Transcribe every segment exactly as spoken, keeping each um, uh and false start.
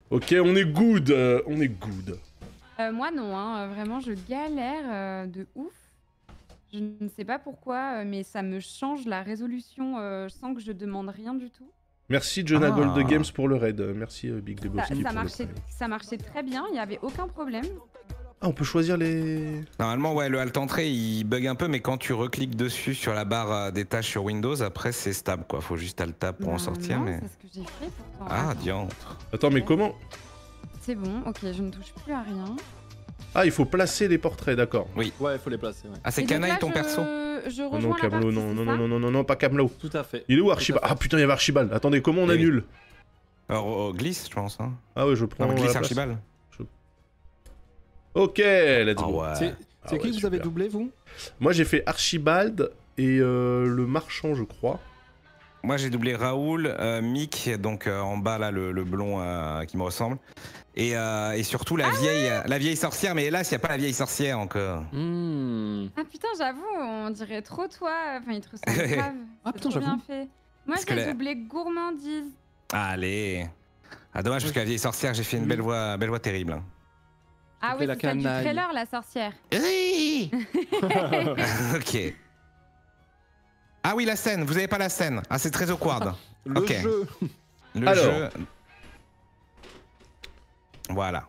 Ok, on est good, euh, on est good. Euh, moi non, hein, vraiment je galère euh, de ouf. Je ne sais pas pourquoi, euh, mais ça me change la résolution euh, sans que je demande rien du tout. Merci Jonah Ah. Gold Games pour le raid. Merci euh, Big Ça, Debowski ça pour le marchait, prime. ça marchait très bien, il n'y avait aucun problème. Ah, on peut choisir les... Normalement, ouais, le Alt Entrée il bug un peu, mais quand tu recliques dessus sur la barre euh, des tâches sur Windows, après c'est stable quoi. Faut juste Alt Tab pour en Bah sortir. non, mais... c'est ce que j'ai fait pourtant. Ah, Attends. diantre. Attends, mais comment? C'est bon, ok, je ne touche plus à rien. Ah, il faut placer les portraits, d'accord. Ouais, il faut les placer. Ouais. Ah, c'est Et donc Canaille là, ton je... perso? Je Oh rejoins non, la Camelot, partie, non, c'est non, ça non, non, non, non, non, pas Camelot. Tout à fait. Il est où Tout Archibald? à fait. Ah putain, il y avait Archibald. Attendez, comment on Eh oui. annule? Alors, oh, glisse, je pense. Hein. Ah ouais, je prends Non, la glisse place. Archibald. Ok, let's Ah go. ouais. C'est Ah c'est ouais, qui que vous avez super. doublé, vous? Moi, j'ai fait Archibald et euh, le marchand, je crois. Moi j'ai doublé Raoul, euh, Mick, donc euh, en bas là le, le blond euh, qui me ressemble. Et, euh, et surtout la vieille la vieille sorcière, mais hélas il n'y a pas la vieille sorcière encore. Hmm. Ah putain, j'avoue, on dirait trop toi. Enfin, il te ressemble grave. Ah, C'est putain, trop bien j'avoue. fait. Moi, Parce que j'ai la- doublé gourmandise. Allez. Ah dommage parce que la vieille sorcière j'ai fait une belle voix, belle voix terrible. hein. Ah S'il oui, plaît, c'est la celle du canaille. trailer, la sorcière. Oui. Ok. Ah oui la scène, vous avez pas la scène. Ah c'est très awkward. Le Ok. jeu. Le Alors. jeu. Voilà.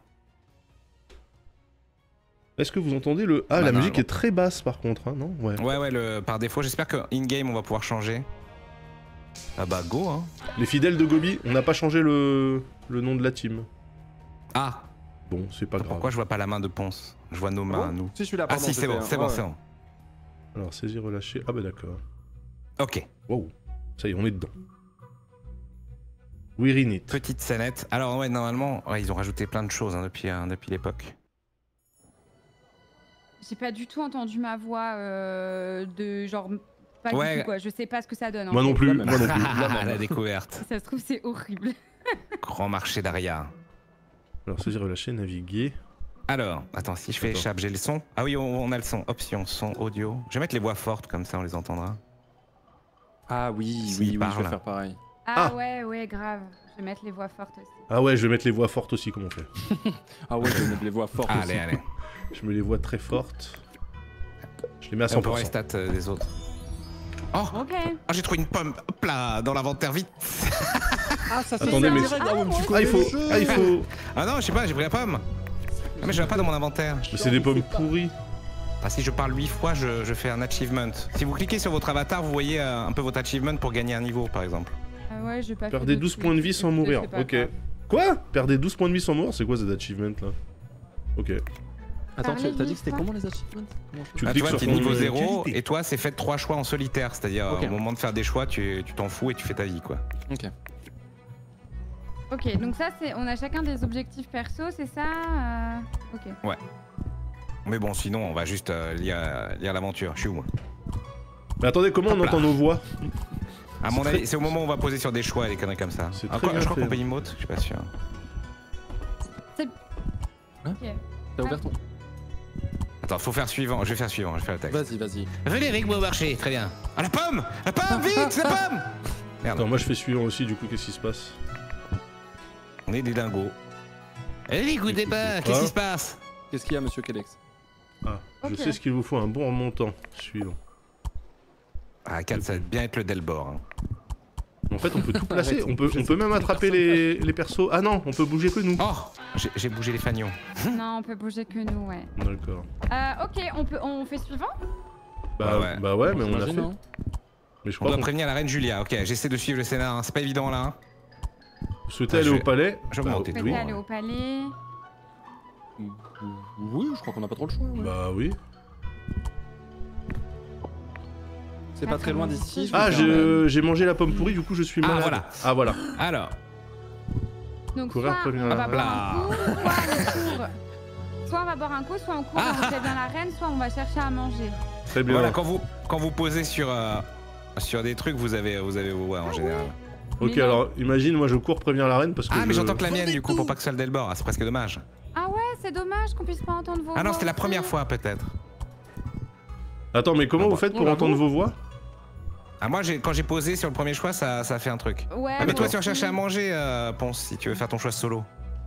Est-ce que vous entendez le... Ah, Bah la non, musique non. est très basse, par contre, hein, non? Ouais. Ouais ouais le par défaut. J'espère que in game on va pouvoir changer. Ah bah go hein. Les fidèles de Gobi, on n'a pas changé le... le nom de la team. Ah. Bon, c'est pas grave. Pourquoi je vois pas la main de Ponce? Je vois nos mains à nous. Si, je suis là, Ah pardon. si c'est j'ai bon, fait un- c'est bon, ouais, c'est ouais. bon. Alors, saisir, relâcher... Ah bah d'accord. Ok. Wow. Ça y est, on est dedans. We read it. Petite scénette. Alors ouais, normalement, ouais, ils ont rajouté plein de choses hein, depuis, euh, depuis l'époque. J'ai pas du tout entendu ma voix euh, de genre. Pas Ouais. du tout quoi, je sais pas ce que ça donne. en Moi non fait. plus, La moi non même. plus. Ah, la découverte. Ça se trouve, c'est horrible. Grand marché d'Aria. Alors, saisir, relâcher, naviguer... Alors, attends, si je fais Attends. échappe, j'ai le son. Ah oui, on, on a le son. Option, son, audio. Je vais mettre les voix fortes, comme ça on les entendra. Ah oui, S'il oui, oui, je parle. vais faire pareil. Ah, Ah. ouais, ouais, grave. Je vais mettre les voix fortes aussi. Ah ouais, je vais mettre les voix fortes aussi, comment on fait? Ah ouais, je vais mettre les voix fortes Allez, aussi. allez. Je mets les voix très fortes. Je les mets à Et on cent peut pour voir les cent. stats euh, des autres. Oh, Ok. oh, j'ai trouvé une pomme. Hop là, dans l'inventaire vite. Ah, ça Attendez, ça, mais- direct. Ah, ouais, mais tu Ah, connais Ah, il faut... le jeu. Ah, il faut... Ah non, je sais pas, j'ai pris la pomme. Ah, mais je l'ai pas dans mon inventaire. Mais c'est des pommes pourries. Ah, si je parle huit fois, je, je fais un achievement. Si vous cliquez sur votre avatar, vous voyez euh, un peu votre achievement pour gagner un niveau, par exemple. Ah ouais, j'ai pas Perdez fait de douze trucs, points de vie et sans puis, mourir. c'est pas Ok. grave. Quoi? Perdez douze points de vie sans mourir? C'est quoi cet achievement là? Ok. Attends, tu- Parlez t'as dit vite, que c'était quoi. comment les achievements? Comment je fais Tu Ah, tu cliques vois, sur t'es ton niveau euh, zéro, qualité. et toi, c'est fait trois choix en solitaire. C'est-à-dire, Ok. au moment de faire des choix, tu tu t'en fous et tu fais ta vie, quoi. Ok. Ok, donc ça, c'est. On a chacun des objectifs perso, c'est ça euh, Ok. Mais bon, sinon, on va juste euh, lire, lire l'aventure. Je suis où, moi? Mais attendez, comment on Hop là. entend nos voix? À mon C'est avis, très- c'est au moment où on va poser sur des choix et des conneries comme ça. C'est Ah, très quoi, bien je crois fait. qu'on peut emote, je suis pas sûr. Ok. T'as ouvert ton. Attends, faut faire suivant. Je vais faire suivant, je vais faire le texte. Vas-y, vas-y. Venez avec moi au marché, très bien. Ah, la pomme! La pomme, vite, la pomme! Merde, Attends, moi je fais suivant aussi, du coup, qu'est-ce qui se passe? on est des dingos. Allez, écoutez pas, Écoutez qu'est-ce pas. qui se passe? Qu'est-ce qu'il y a, monsieur Kelex? Ah, Ok. je sais ce qu'il vous faut, un bon remontant. Suivant. Ah, quatre, ça va bien être le Delbord. hein. En fait, on peut tout placer, Arrête, on peut, je on sais peut même plus attraper personne. les, les persos. Ah non, on peut bouger que nous. Oh! J'ai j'ai bougé les fagnons. Non, on peut bouger que nous, ouais. D'accord. Euh, ok, on, peut, on fait suivant. Bah Ouais, ouais, ouais. bah ouais, mais on a J'imagine, fait. hein. Mais je On crois doit qu'on prévenir la reine Julia. Ok, j'essaie de suivre le scénar, hein. C'est pas évident là. hein. vous souhaitez Ah, aller je au vais- palais. je vais Bah, monter On peut oui. aller au palais. Oui, je crois qu'on n'a pas trop le choix. ouais. Bah oui. C'est pas très loin d'ici. je vais Ah, faire un- je- j'ai mangé la pomme pourrie, du coup je suis Ah, malade. voilà. Ah voilà. Alors, Donc, Courir, soit prévenir on la va reine. boire un coup, soit on court. Soit on va boire un coup, soit on court et on prévient la reine, soit on va chercher à manger. Très bien. voilà, quand vous, quand vous posez sur, euh, sur des trucs, vous avez, vous avez vos voix en général. Ok, Mais non. alors imagine, moi je cours prévenir la reine parce que. Ah, mais je- j'entends que la mienne du coup pour pas que ce soit le Delbord. Ah, c'est presque dommage. Ah ouais, c'est dommage qu'on puisse pas entendre vos Ah non, voix c'était la aussi. première fois peut-être. Attends, mais comment Ah vous bah, faites pour on entendre l'avoue. vos voix? Ah, moi, j'ai- quand j'ai posé sur le premier choix, ça, ça a fait un truc. Ouais, Ah, mais toi, moi tu recherches aussi. à manger, euh, Ponce, si tu veux faire ton choix solo.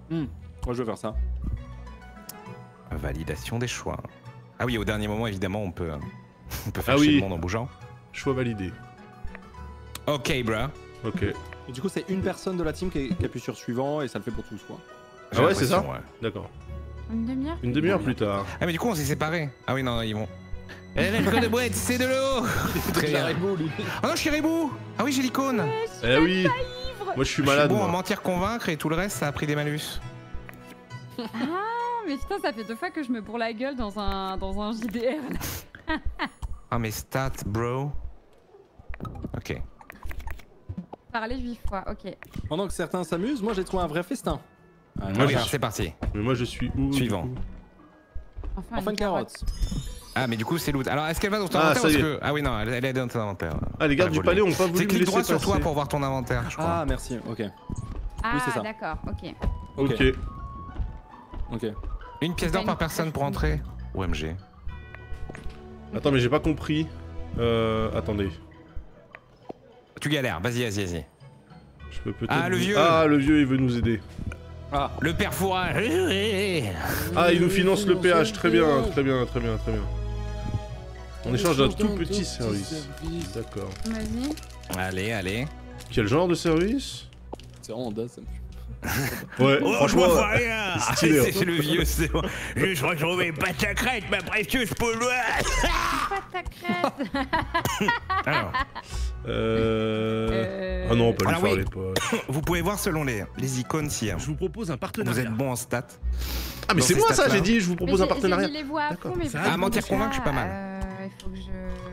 Hmm. Moi je veux faire ça. Validation des choix. Ah oui, au dernier moment, évidemment, on peut, on peut faire Ah chier oui. le monde en bougeant. Choix validé. Ok, bro. Ok. Et du coup, c'est une personne de la team qui, qui appuie sur suivant et ça le fait pour tous, quoi. J'ai Ah ouais, c'est ça l'impression, ouais. D'accord. Une demi-heure Une demi-heure plus tard. Ah mais du coup, on s'est séparés. Ah oui, non, non, ils vont... Eh, l'alcool de boîte, c'est de l'eau. Très bien. lui. Oh non, je suis Ribou. Ah oui, j'ai l'icône. Eh oui. Moi je suis malade. Je suis bon moi. en mentir, convaincre et tout le reste, ça a pris des malus. Ah, mais putain, ça fait deux fois que je me bourre la gueule dans un, dans un J D R. Là. Ah mais stats, bro. Ok. Parler huit fois, ok. Pendant que certains s'amusent, moi j'ai trouvé un vrai festin. Ah, Ah oui, je alors suis- c'est parti. Mais moi je suis où du Suivant. coup Enfin, Enfin une carotte. Ah mais du coup, c'est loot. Alors, est-ce qu'elle va dans ton Ah, inventaire ça ou y est-ce est. que... Ah oui, non, elle, elle est dans ton inventaire. Ah les gardes Ah, du volé. palais ont pas voulu C'est me clic laisser droit sur passer. toi pour voir ton inventaire, je crois. Ah merci, ok. Ah, c'est ça. d'accord, ok. Ok. Ok. Ok. Une pièce d'or T'as par une personne pour entrer. O M G. Attends mais j'ai pas compris. Euh... Attendez. Tu galères, vas-y, vas-y, vas-y. Je peux peut-être... Ah, le vous- vieux. Ah le vieux il veut nous aider. Ah. Le père fourrage. Ah il nous finance le péage. Très bien, très bien, très bien, très bien. En échange d'un tout petit service. D'accord. Vas-y. Allez, allez. Quel genre de service? C'est vraiment daze, ça me fait. Ouais, Oh, franchement... je m'en fous rien. c'est stylé, hein. C'est le vieux, c'est moi. Juste retrouver pas ta crête, ma précieuse poule. Pas ta crête. Alors, Euh... Euh, Ah non, on peut lui Alors faire oui. les poches. vous pouvez voir selon les, les icônes si hein, Je vous propose un vous partenariat. êtes bon en stats. Ah mais Dans c'est ces moi ça, stats-là. j'ai dit, je vous mais propose j'ai- un partenariat. J'ai mis les voix à D'accord. fond, mais Ça vraiment, Ah, mentir, ça, convaincre, je suis pas mal. euh, il faut que je...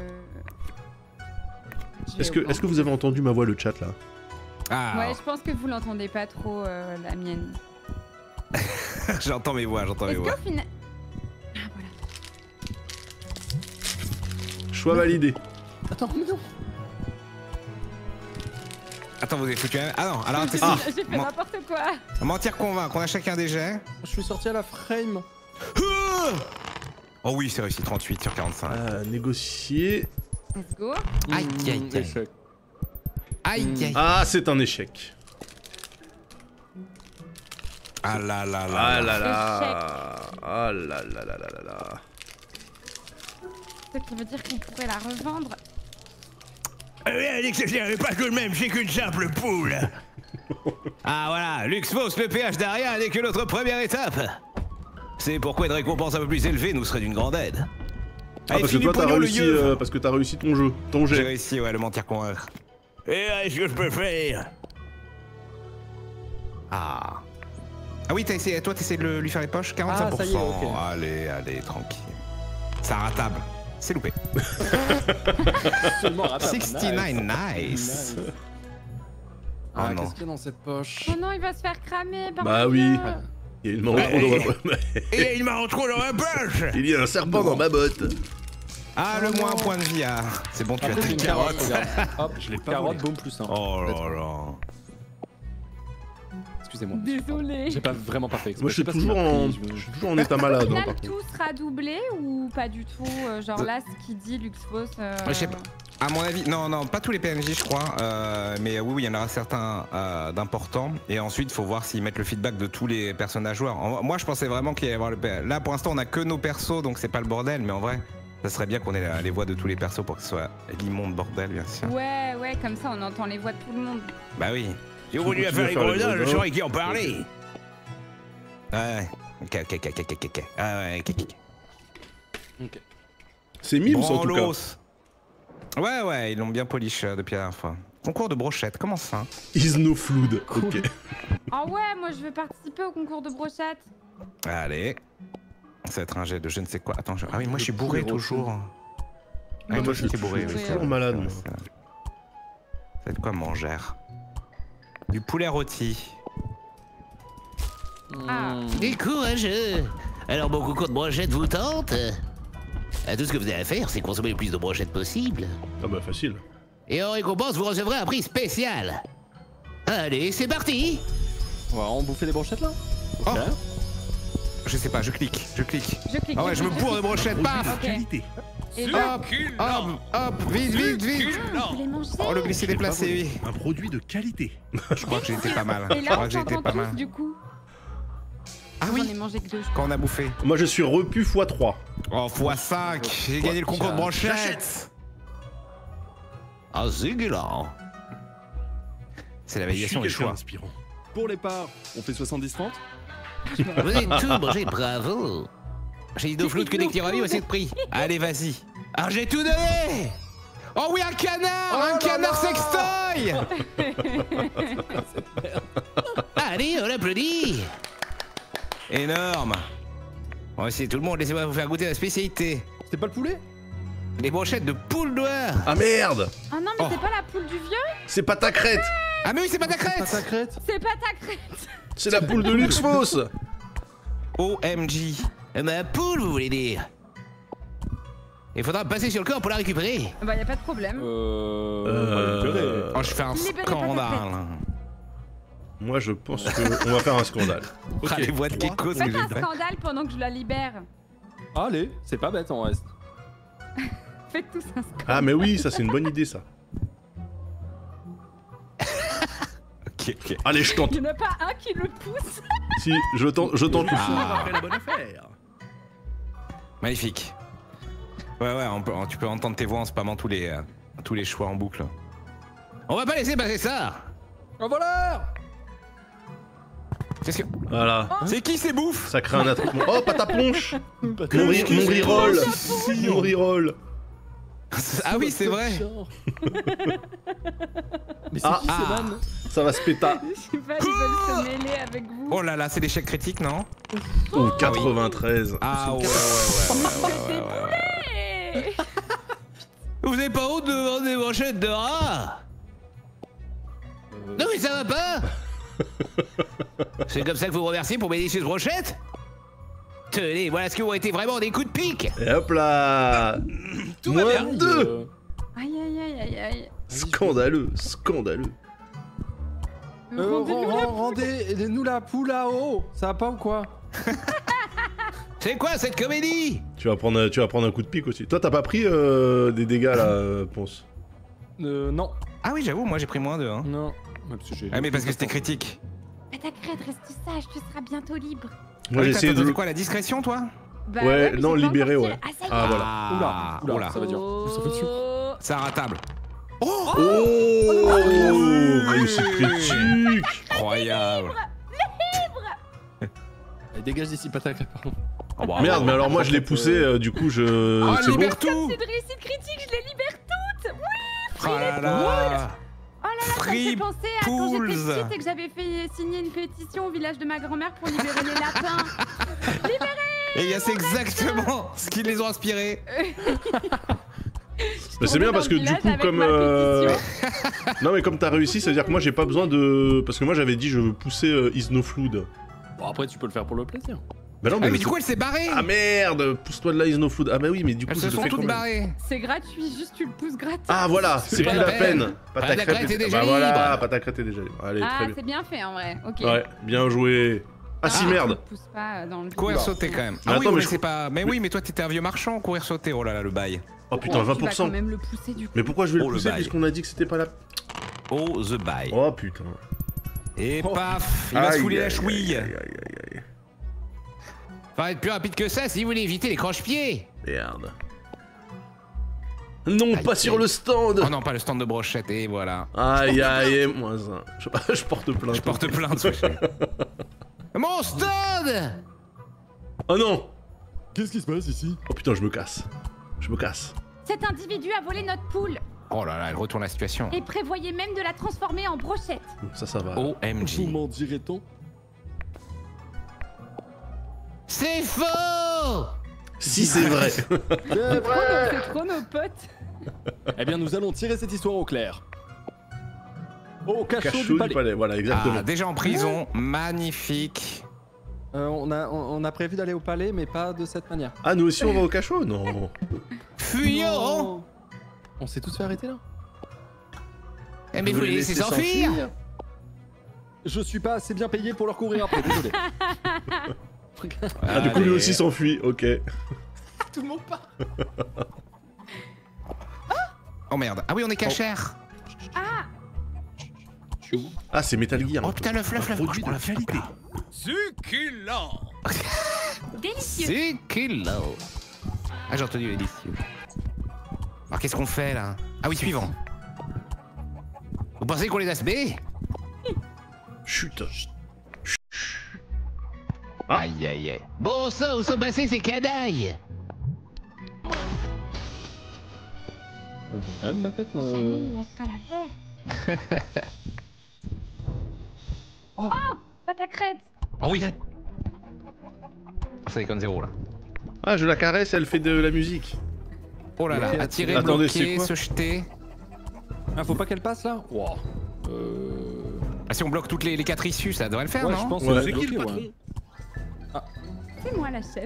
je Est-ce vais que, est-ce que vous avez entendu ma voix, le chat là? Ah, Ouais, je pense que vous l'entendez pas trop, euh, la mienne. j'entends mes voix, j'entends mes Est-ce voix. qu'au final... Ah, voilà. Choix validé. Attends, mais non. Attends, vous avez foutu un... Ah non, alors J'ai attends. j'ai fait Men- n'importe quoi. Mentir, convaincre, on a chacun des jets. Je suis sorti à la frame. Oh oui, c'est réussi, trente-huit sur quarante-cinq. Euh, négocier. Let's go. Aïe, aïe, aïe. Mmh, échec. Aïe, aïe. Ah, c'est un échec. Ah là là là. Ah là Échec. là. Ah là là là là là là. Ce qui veut dire qu'on pourrait la revendre. Euh, n'exagérez pas tout de même, j'ai qu'une simple poule. Ah voilà, Luxfos, le péage d'Aria n'est que notre première étape. C'est pourquoi une récompense un peu plus élevée nous serait d'une grande aide. Ah, parce que toi t'as réussi, euh, parce que t'as réussi ton jeu, ton J'ai jet. réussi, ouais, le mentir convaincre. Et est-ce que je peux faire? Ah. Ah oui, t'as essayé, toi t'essayes de le- lui faire les poches, quarante-cinq pour cent. Ah, ça y est, ok. Allez, allez, tranquille. C'est ratable. C'est loupé. Seulement ratable. soixante-neuf, nice. Nice. Ah Ah, non. qu'est-ce qu'il y a dans cette poche? Oh non, il va se faire cramer. Bah bordel. oui. Il y a une main en trop dans ma botte. Et il m'a retrouvé dans ma poche. Il y a un serpent dans ma botte. Ah, le moins un point de vie, ah. C'est bon, tu as Après, ta j'ai une carotte. carotte, regarde. Hop, Je l'ai pas carotte, volé. boum, plus un. Oh là là. Excusez-moi. Désolé. J'ai pas vraiment pas fait exprès. Moi je suis sais pas ce qui toujours m'a en, pris, je je- suis toujours en état malade. Au hein, final, par contre. tout sera doublé ou pas du tout euh, Genre Euh, là, ce qui dit Luxfos. Euh... Je sais pas. À mon avis, non, non, pas tous les P N J, je crois. euh, mais oui, oui, il y en aura certains euh, d'importants. Et ensuite, il faut voir s'ils mettent le feedback de tous les personnages joueurs. En- moi, je pensais vraiment qu'il y allait y avoir le. P- Là, pour l'instant, on a que nos persos, donc c'est pas le bordel. Mais en vrai, ça serait bien qu'on ait la- les voix de tous les persos pour que ce soit l'immonde bordel, bien sûr. Ouais, ouais, comme ça, on entend les voix de tout le monde. Bah oui. Si vous Faut voulez continuer faire à les faire les grenades, je grenades. saurais qui en parler. Ouais. Ok, ok, ok, ok, ok, ok. Ah ouais, ok, ok. Ok. C'est Mims en tout cas. Branlos. Ouais, ouais, ils l'ont bien polish euh, depuis la dernière fois. Concours de brochette, comment ça? Is no flood. Ok. Ah ouais, moi je veux participer au concours de brochette. Allez. Ça va être un jet de je ne sais quoi. Attends, je... ah oui, moi je suis bourré Poulet rôti. toujours. Ah, moi, toi, je suis t'es bourré. toujours- oui, je suis c'est toujours vrai, malade, c'est moi. vrai, c'est vrai. Ça va être quoi manger? Du poulet rôti. Ah. Mmh. Des courageux. Alors mon concours de brochettes vous tente? Ah, tout ce que vous avez à faire, c'est consommer le plus de brochettes possible. Ah bah facile. Et en récompense, vous recevrez un prix spécial. Allez, c'est parti. On va en bouffer des brochettes là? Oh. Ok. Je sais pas, je clique, je clique. Je clique. Ah ouais, je me bourre de brochettes, paf! Ok. Qualité. Et là, Hop, hop, hop, vite, vite, vite! on peut les manger. Oh, le glisser déplacé, oui. Un produit de qualité. Je crois que j'ai été pas mal. Et Je là, crois on que j'ai été s'entend pas tous mal. du coup. Ah J'en oui. ai mangé que deux. Quand on a bouffé. Moi je suis repu fois trois. Oh, fois cinq. J'ai gagné le concours de brochette. Ah, zégulant. C'est la Je suis validation des quelqu'un choix. d'inspirant. Pour les parts, on fait soixante-dix trente. Vous avez tout mangé, bravo. J'ai dit d'eau floute que des petits aussi de prix. Allez, vas-y. Alors j'ai tout donné. Oh oui, un canard. Un canard sextoy. Allez, on l'applaudit. Énorme. Bon, c'est tout le monde, laissez-moi vous faire goûter la spécialité. C'était pas le poulet? Les brochettes de poule noire. Ah merde! Ah non, mais Oh. c'est pas la poule du vieux? C'est pas ta crête! Ah mais oui, c'est pas ta Pas ta crête. crête? C'est pas ta crête. C'est la poule de Luxfos! O M G. Ma poule, vous voulez dire? Il faudra passer sur le corps pour la récupérer. Bah, y a pas de problème. Euh... Euh, on va libérer. Oh, je fais un Libérez pas ta scandale. Moi je pense qu'on va faire un scandale. Ok. Ah, les voix de Keko, ce que Faites j'ai un fait. scandale pendant que je la libère. Allez, c'est pas bête en reste. Faites tous un scandale. Ah mais oui, ça c'est une bonne idée ça. Ok, ok. Allez, je tente. Il y en a pas un qui le pousse. Si, je tente, je tente le fou. Ah. la bonne affaire. Magnifique. Ouais, ouais, on peut- tu peux entendre tes voix en spammant tous les, euh, tous les choix en boucle. On va pas laisser passer ça. Un voleur! Qu'est-ce que... Voilà. C'est qui ces bouffes? Ça crée un attroupement. Oh, pas ta ponche! Mon, Mon ri- mon reroll! Mon reroll! Ah oui, c'est vrai. Mais c'est Ah. qui ces Ah. vannes? Ça va se péta. Je sais pas, ils veulent se mêler avec vous. Oh là là, c'est l'échec critique, non? Oh, quatre-vingt-treize. Ah ouais, ouais, ouais, ouais, ouais, ouais, ouais. Hey. Vous avez pas honte de vendre des brochettes de rat? Non mais ça va pas. C'est comme ça que vous me remerciez pour mes délicieuses brochettes? Tenez, voilà ce qui ont été vraiment des coups de pique. Et hop là! Moins deux! Euh, Aïe aïe aïe aïe aïe. Scandaleux, scandaleux. euh, Rendez-nous ren- la ren- Rendez-nous la poule là-haut. Ça va pas ou quoi? C'est quoi cette comédie? Tu vas prendre, tu vas prendre un coup de pique aussi. Toi, t'as pas pris euh, des dégâts là, euh, Ponce? Euh, non. Ah oui, j'avoue, moi j'ai pris moins deux. Hein. Non. Ouais, parce que j'ai- Ah mais parce que c'était critique. À ta crête, reste sage, tu seras bientôt libre. Moi, Ah, j'ai t'as- essayé t'as de. fait quoi, la discrétion, toi? Bah Ouais, mais non, j'ai pas libéré, encore ouais. tiré. Ah, ça y est. Ah, voilà. Ah, Oula, oula. ça va dur. Ça va dur. Oh. C'est ratable. Oh! Réussite critique! Incroyable. Allez, dégage d'ici, pas ta crête, pardon. Oh, bravo. Merde, mais alors moi je l'ai poussé, euh, du coup je. Ah, c'est bon? libère tout. C'est une réussite critique, je les libère toutes. Oui. Oh là là. Oh là là, ça me Free fait penser à quand j'étais Pools. petite et que j'avais fait signer une pétition au village de ma grand-mère pour libérer les lapins. Et il y a c'est exactement ce qui les ont inspirés. Mais c'est bien parce que du coup, comme. euh, non, mais comme t'as réussi, ça veut dire que moi j'ai pas besoin de. Parce que moi j'avais dit je veux pousser euh, Isnoflood. Bon, après, tu peux le faire pour le plaisir. Bah non, Ah mais. mais du coup elle s'est barrée. Ah merde! Pousse-toi de là, Isnoflood. Ah bah oui, mais du coup, Elles ça se te sont fait toutes quand même. barrées. C'est gratuit, juste tu le pousses gratis. Ah voilà, c'est pas plus la la peine. peine. Patacrète est déjà Bah voilà, libre. Patacrète est déjà libre. Allez, Ah, très bien. c'est bien fait en vrai. Ok. Ouais, bien joué. Ah si, Je merde! le pousse pas euh, dans le Courir vide. sauter quand même. Mais Ah oui, attends, ouais, mais je c'est pas. Mais oui, mais toi t'étais un vieux marchand, courir sauter. Oh là là, le bail. Oh putain, Oh, vingt tu pour vas cent. quand même le pousser du coup. Mais pourquoi je vais Oh, le le pousser bail. puisqu'on a dit que c'était pas la. Oh the bail. Oh putain. Et Oh. paf, il va se Aïe, fouler la aïe, chouille. aïe, aïe, aïe, aïe. Faut être plus rapide que ça si vous voulez éviter les croche-pieds. Merde. Non, Aïe, pas sur aïe. le stand! Oh non, pas le stand de brochette, et voilà. Aïe aïe, moins un. Je, je porte plainte. Je porte plainte, ce chien. Mon stand! Oh non! Qu'est-ce qui se passe ici? Oh putain, je me casse. Je me casse. Cet individu a volé notre poule Oh là là, elle retourne la situation. et prévoyait même de la transformer en brochette. Ça, ça va. O M Vous G. m'en direz-t-on? C'est faux! Si, c'est vrai. C'est C'est vrai. trop nos potes. Eh bien, nous allons tirer cette histoire au clair. Au cachot, Cachot du palais. Voilà, exactement. Ah, déjà en prison, magnifique. Euh, on, a, on, on a prévu d'aller au palais, mais pas de cette manière. Ah, nous aussi, on va au cachot? Non. Fuyons! Non. On s'est tous fait arrêter là. Eh, mais vous les laissez s'enfuir! Je suis pas assez bien payé pour leur courir après, désolé. Ah, du coup, lui Allez. aussi s'enfuit. Ok. Tout le monde part. Oh merde. Ah oui, on est cachère. Ah, Ah, c'est Metal Gear. Oh putain, le fluff, le Produit fluff. de qualité. Succulent. Délicieux. Succulent. Ah, j'ai entendu les délicieux. Alors, qu'est-ce qu'on fait là? Ah oui, suivant. Vous pensez qu'on les a semés? Chut. Ah. Aïe aïe aïe. Bon sang, où sont passés ces canailles? Ah, ma fête, Oui, euh... on sera la paix. Oh, pas ta crête. Oh oui. Ça déconne zéro là. Ah, je la caresse, elle fait de la musique. Oh là là, Ok, attirer, attendez, c'est bloquer, quoi se jeter. Ah, faut pas qu'elle passe là? Wow. Euh... Ah, si on bloque toutes les, les quatre issues, ça devrait le faire, Ouais, non? je pense Ouais. que C'est qui, le bloqué, patron? ouais. C'est moi la chef.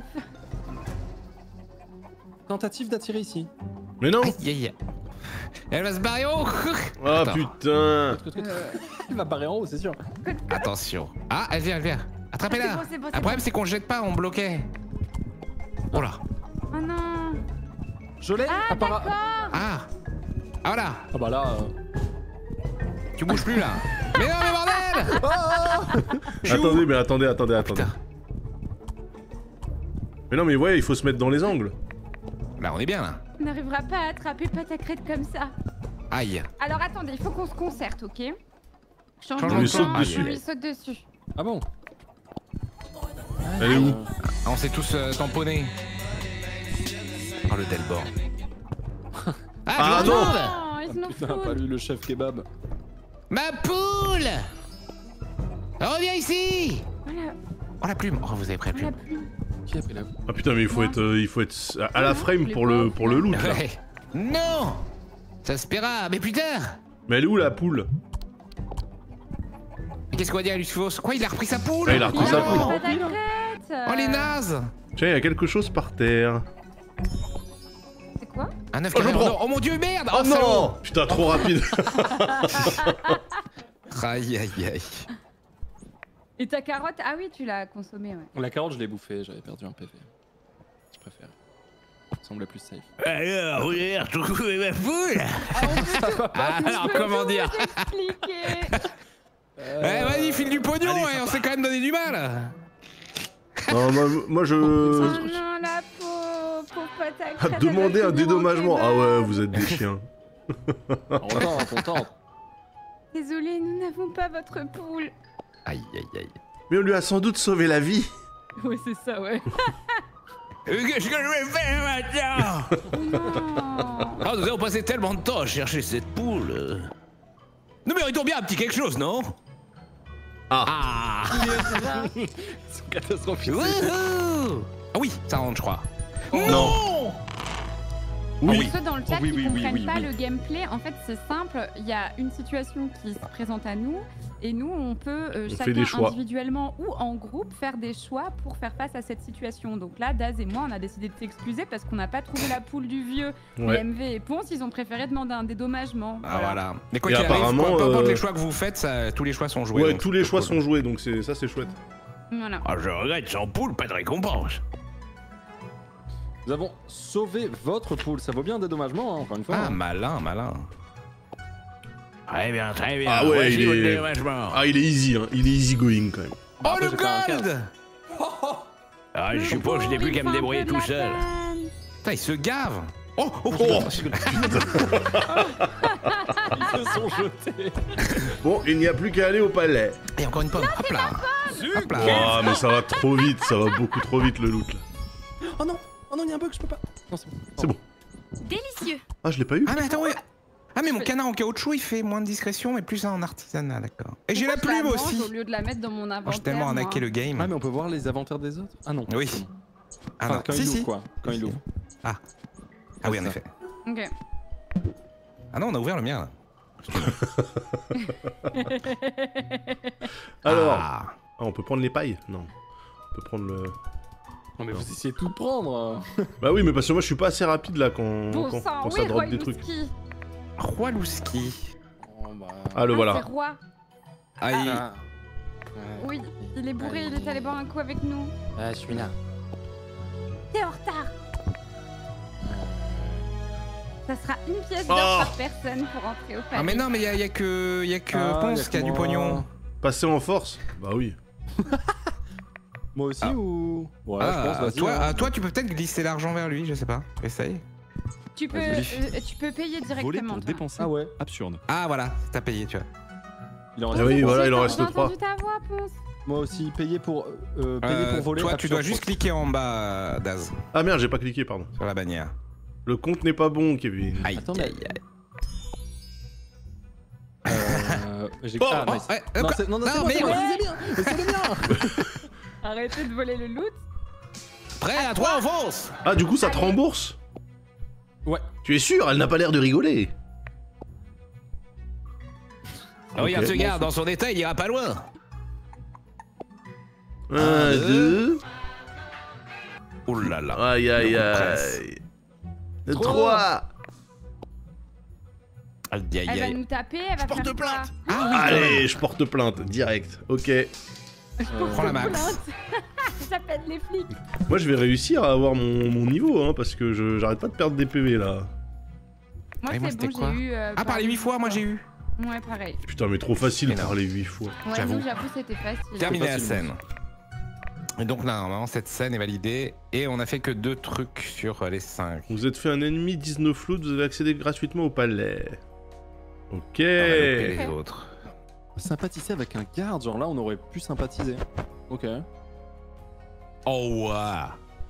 Tentative d'attirer ici. Mais non. Aïe aïe. Elle va se barrer en haut. Ah Attends. putain. Euh, Elle va barrer en haut, c'est sûr. Attention. Ah, elle vient, elle vient. Attrapez-la. Ah, c'est bon, c'est bon, c'est Le problème, bon. c'est qu'on le jette pas, on bloquait. Oh là. Oh non. Je l'ai. Ah, appara- d'accord. Ah. Ah voilà. Ah bah là. euh, Tu bouges plus là. Mais non, mais bordel. Joue. Attendez, mais attendez, attendez, attendez. Putain. Mais non, mais ouais, il faut se mettre dans les angles. Là, on est bien là. On n'arrivera pas à attraper Patacrète comme ça. Aïe. Alors attendez, il faut qu'on se concerte, ok? Change On de lui camp, saute on dessus. lui saute dessus. Ah bon? Elle est où? Ah, on s'est tous euh, tamponnés. Oh le Delbord. Ah, Ah, je non. demande. Oh, ils nous Putain, pas foutent. lui le chef kebab. Ma poule. Reviens ici. Voilà, Oh la plume. Oh, vous avez pris la voilà plume. plus. Qui a pris la... Ah putain, mais il faut Moi. être, euh, il faut être à la frame pour le, pour le loot là. Ouais. Non. Ça se paiera, mais plus tard. Mais elle est où la poule? Mais qu'est-ce qu'on va dire à Lucifos? Quoi, il a repris sa poule? Ah, il a repris sa Oh, poule. Patacrète. Oh les nazes. Tiens, il y a quelque chose par terre. C'est quoi? Un œuf Oh, je carré en prends. or. Oh mon dieu, merde. Oh salaud. non! Putain, trop rapide. Aïe aïe aïe. Et ta carotte? Ah oui, tu l'as consommée, ouais. La carotte, je l'ai bouffée, j'avais perdu un P V. Je préfère. Ça semblait plus safe. Alors, vous avez retrouvé ma poule? Ah, alors comment dire? Expliquer. Eh vas-y, file du pognon, hein, on s'est quand même donné du mal. Non, moi, moi Oh je. non, la peau, pauvre Patacrète. Demander un elle va finir en dédommagement. kebab. Ah ouais, vous êtes des chiens. Content, content. Désolé, nous n'avons pas votre poule. Aïe aïe aïe. Mais on lui a sans doute sauvé la vie. Ouais, c'est ça, ouais. Qu'est-ce que je vais faire maintenant? Non. Ah, nous avons passé tellement de temps à chercher cette poule. Nous méritons bien un petit quelque chose, non? Ah. C'est catastrophique. Wouhou! Ah oui, ça rentre, je crois. Non. Pour Oui. ceux dans le chat oui, qui oui, oui, comprennent oui, pas oui. le gameplay, en fait c'est simple, il y a une situation qui se présente à nous et nous on peut euh, On fait chacun des choix. individuellement ou en groupe faire des choix pour faire face à cette situation. Donc là Daz et moi on a décidé de s'excuser parce qu'on n'a pas trouvé la poule du vieux. Ouais. Et M V et Ponce ils ont préféré demander un dédommagement. Ah voilà. Mais quoi Et qu'il arrive, apparemment, quoi, peu importe euh, les choix que vous faites, ça, tous les choix sont joués. Ouais, donc tous c'est les choix cool. sont joués, donc c'est ça, c'est chouette. Voilà. Ah, je regrette, sans poule, pas de récompense. Nous avons sauvé votre poule. Ça vaut bien un dédommagement, hein, encore une fois. Ah, hein. malin, malin. Très bien, très bien. Ah ouais, Voici il votre est- dédommagement. Ah, il est easy, hein. Il est easy going quand même. Oh après, le j'ai fait un gold! Ah, je Le suppose que je n'ai pauvre, plus il qu'à me fait un débrouiller peu de tout la seul. peine. Putain, il se gave! Oh, oh, oh, Oh. Ils se sont jetés. Bon, il n'y a plus qu'à aller au palais. Et encore une pomme, hop là! Hop là! Oh, mais ça va trop vite, ça va beaucoup trop vite le loot là. Oh non, oh non, il y a un bug, je peux pas. Non, c'est bon. C'est bon. Délicieux. Ah, je l'ai pas eu. Ah mais attends, ouais. Ah mais mon canard en caoutchouc il fait moins de discrétion mais plus en artisanat, d'accord. Et j'ai la Pourquoi je plume mange aussi! Au lieu de la mettre dans mon inventaire. Oh, j'ai tellement moi arnaqué le game. Ah, mais on peut voir les inventaires des autres? Ah non. Oui. Ah Enfin, non, quand si il si. ouvre, quoi. Quand il ouvre. Ah oui en Ça. effet. Ok. Ah non, on a ouvert le mien là. Alors, Ah. ah, on peut prendre les pailles? Non. On peut prendre le. Non, mais vous essayez de tout prendre. Bah oui, mais parce que moi je suis pas assez rapide là quand, Bon quand, sang, quand ça oui, drop Roy des trucs. Louski. Roi Louski. Oh, bah... Ah, le Ah, voilà. c'est Roi. Ah, il- Ah. Oui, il est bourré, il est allé boire un coup avec nous. Ah, je suis là. T'es en retard. Ça sera une pièce Oh. d'or par personne pour entrer au palais. Ah mais non mais y a, y a que, y a que Ah, Ponce y a qui a que du moi. pognon. Passer en force? Bah oui. Moi aussi Ah. ou... Ouais, Ah, je pense, vas-y. toi, hein. ah, toi, tu peux peut-être glisser l'argent vers lui, je sais pas. Essaye. Tu peux, Vas-y. euh, tu peux payer Voler directement. pour toi. dépenser. Ah ouais. Absurde. Ah voilà, t'as payé, tu vois. Il en Ah reste oui, trois. voilà, il en J'ai reste entendu trois. ta voix, Ponce. Moi aussi, payer pour, euh, payer Euh, pour voler. toi, tu absurde, dois je juste crois. cliquer en bas, euh, Daz, Ah merde, j'ai pas cliqué, pardon. sur la bannière. Le compte n'est pas bon, Kevin. Aïe, Attends, mais- aïe, aïe. Euh, j'ai- Oh, ah, Oh, nice. ouais, euh, Non, quoi c'est non, non, Non, c'est moi, c'est merde. moi, c'est bien, mais c'est le mien. Arrêtez de voler le loot. Prêt à toi, on fonce. Ah, du coup, ça te rembourse? Ouais. Tu es sûr? Elle n'a pas l'air de rigoler. Oh, regarde Ok. ce gars, dans son état, il ira pas loin. Un, deux. Oh là là. Aïe, aïe, Le coup de presse. aïe. Trop. Trois. Aïe, aïe, Elle va aïe. nous taper, elle va porte faire quoi? plainte. Ah oui, Allez, je porte plainte, direct. Ok. Euh, prends la max. Plainte. J'appelle les flics. Moi, je vais réussir à avoir mon, mon niveau, hein, parce que je j'arrête pas de perdre des P V, là. Moi, Et moi, c'est c'était bon, quoi j'ai eu. euh, Ah, par les huit fois, moi j'ai eu. Ouais, pareil. Putain, mais trop facile Énorme. par les huit fois. Ouais, J'avoue. nous, j'avoue, c'était facile. Terminé la facile, scène. Et donc là, normalement, cette scène est validée. Et on a fait que deux trucs sur euh, les cinq. Vous êtes fait un ennemi dix-neuf loot, vous avez accédé gratuitement au palais. Ok. On va louper les autres. Sympathiser avec un garde, genre là, on aurait pu sympathiser. Ok. Oh ouais.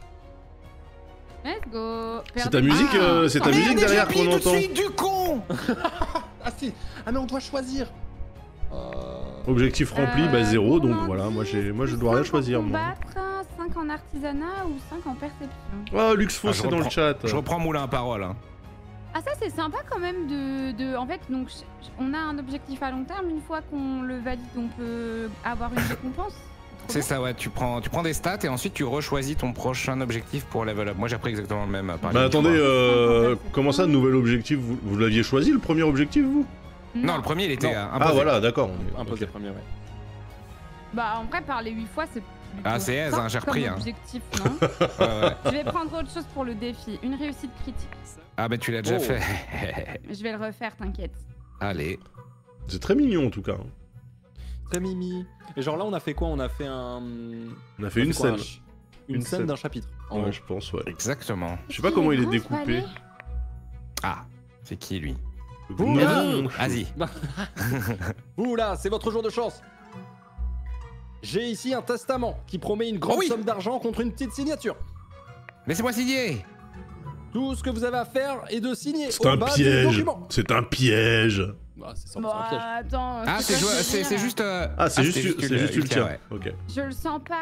Let's go. C'est ta musique, euh, c'est ta musique derrière qu'on entend. du con. Ah si. Ah mais on doit choisir. Euh... Objectif rempli, Euh, bah zéro, donc gourmandise, voilà, moi j'ai, moi je dois rien cinq en choisir moi. combattre, cinq en artisanat ou cinq en perception. Oh, Lux Faux, Ah, je c'est dans le reprends- chat. Je reprends Moulin à parole. Hein. Ah ça c'est sympa quand même de, de... En fait donc ch- on a un objectif à long terme, une fois qu'on le valide on peut avoir une récompense. Trop C'est bien. ça, ouais. Tu prends, tu prends des stats et ensuite tu rechoisis ton prochain objectif pour level up. Moi j'ai pris exactement le même. par Bah exemple, attendez, tu vois. euh, comment ça, nouvel objectif Vous, vous l'aviez choisi le premier objectif, vous? Non, le premier il était Non. euh, Ah imposé. voilà, d'accord. Imposé Ok. premier, ouais. Bah en vrai par les huit fois c'est plutôt Ah, c'est aise, fort hein, j'ai comme repris, hein. objectif, non Ouais, ouais. Je vais prendre autre chose pour le défi, une réussite critique. Ah bah tu l'as déjà Oh. fait. Je vais le refaire, t'inquiète. Allez. C'est très mignon en tout cas. hein. Très mimi. Et genre là, on a fait quoi? On a fait un. On a fait on une quoi, scène. un ch- Une, Une scène scène. d'un chapitre. En Ouais, gros. je pense, ouais. Exactement. Je sais pas comment il est grand, ce découpé. palais. Ah, c'est qui lui? Non, là non, non. Vas-y. Ouh là, c'est votre jour de chance. J'ai ici un testament qui promet une grande Oh oui. somme d'argent contre une petite signature. Laissez-moi signer. Tout ce que vous avez à faire est de signer C'est au un bas du piège. document. C'est un piège. Ah, c'est cent Bon, pour cent un piège. attends. Ah, c'est quoi jou- ce c'est délire, c'est là juste. euh, Ah, c'est juste, c'était c'est juste tu le Ultia, tiens. ouais. Ok. Je le sens pas.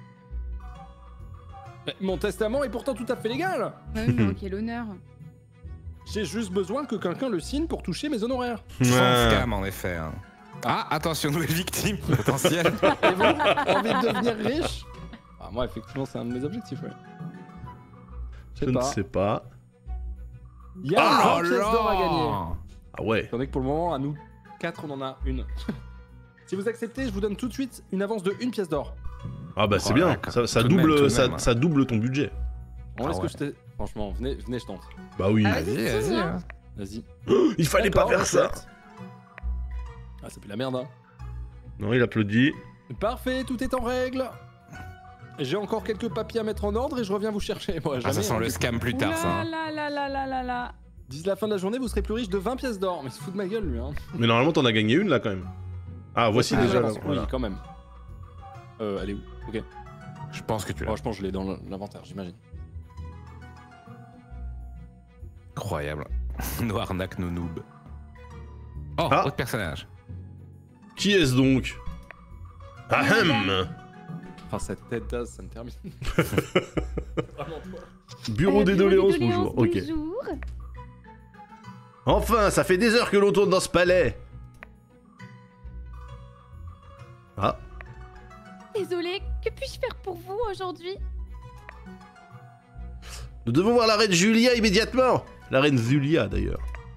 Mais mon testament est pourtant tout à fait légal. Bah oui, mais quel honneur. J'ai juste besoin que quelqu'un le signe pour toucher mes honoraires. Sans Ouais. scam en effet. hein. Ah, attention, nouvelle victime potentielle. Et vous, envie de devenir riche? Ah, moi, effectivement, c'est un de mes objectifs, ouais. Je Je sais ne pas. sais pas. Il y a Oh une pièce d'or à là. gagner. Ah ouais. Étant donné que pour le moment, à nous quatre, on en a une. Si vous acceptez, je vous donne tout de suite une avance de une pièce d'or. Ah bah c'est Oh, bien. d'accord. Ça, ça Tout de même, tout double, de ça, même. ça double ton budget. Bon, Ah est-ce ouais. que je t'ai... Franchement, venez, venez, je tente. Bah oui. Ah, Vas-y, vas-y, vas-y. signe, hein. Vas-y. Il fallait pas D'accord, faire ça. j'accepte. Ah, ça pue la merde, hein. Non, il applaudit. Parfait, tout est en règle. J'ai encore quelques papiers à mettre en ordre et je reviens vous chercher. Bon, Ah, jamais, ça sent hein. le scam plus tard, ça. hein. là là là là là là. D'ici la fin de la journée, vous serez plus riche de vingt pièces d'or. Mais il se fout de ma gueule, lui, hein. Mais normalement, t'en as gagné une là quand même. Ah, voici Ah, déjà. j'avance. là, Oui, voilà. quand même. Euh, elle est où? Ok. Je pense que tu l'as. Bon, je pense que je l'ai dans l'inventaire, j'imagine. Incroyable. Nous arnaque nos noobs. Oh, Ah. autre personnage. Qui est-ce donc? Ahem. Enfin, cette tête d'as, ça me termine. Vraiment toi. Bureau Euh, des bureau doléances, des bonjour. Ok. Bonjour. Enfin, ça fait des heures que l'on tourne dans ce palais. Ah. Désolée, que puis-je faire pour vous aujourd'hui? Nous devons voir la reine Julia immédiatement. La reine Julia d'ailleurs.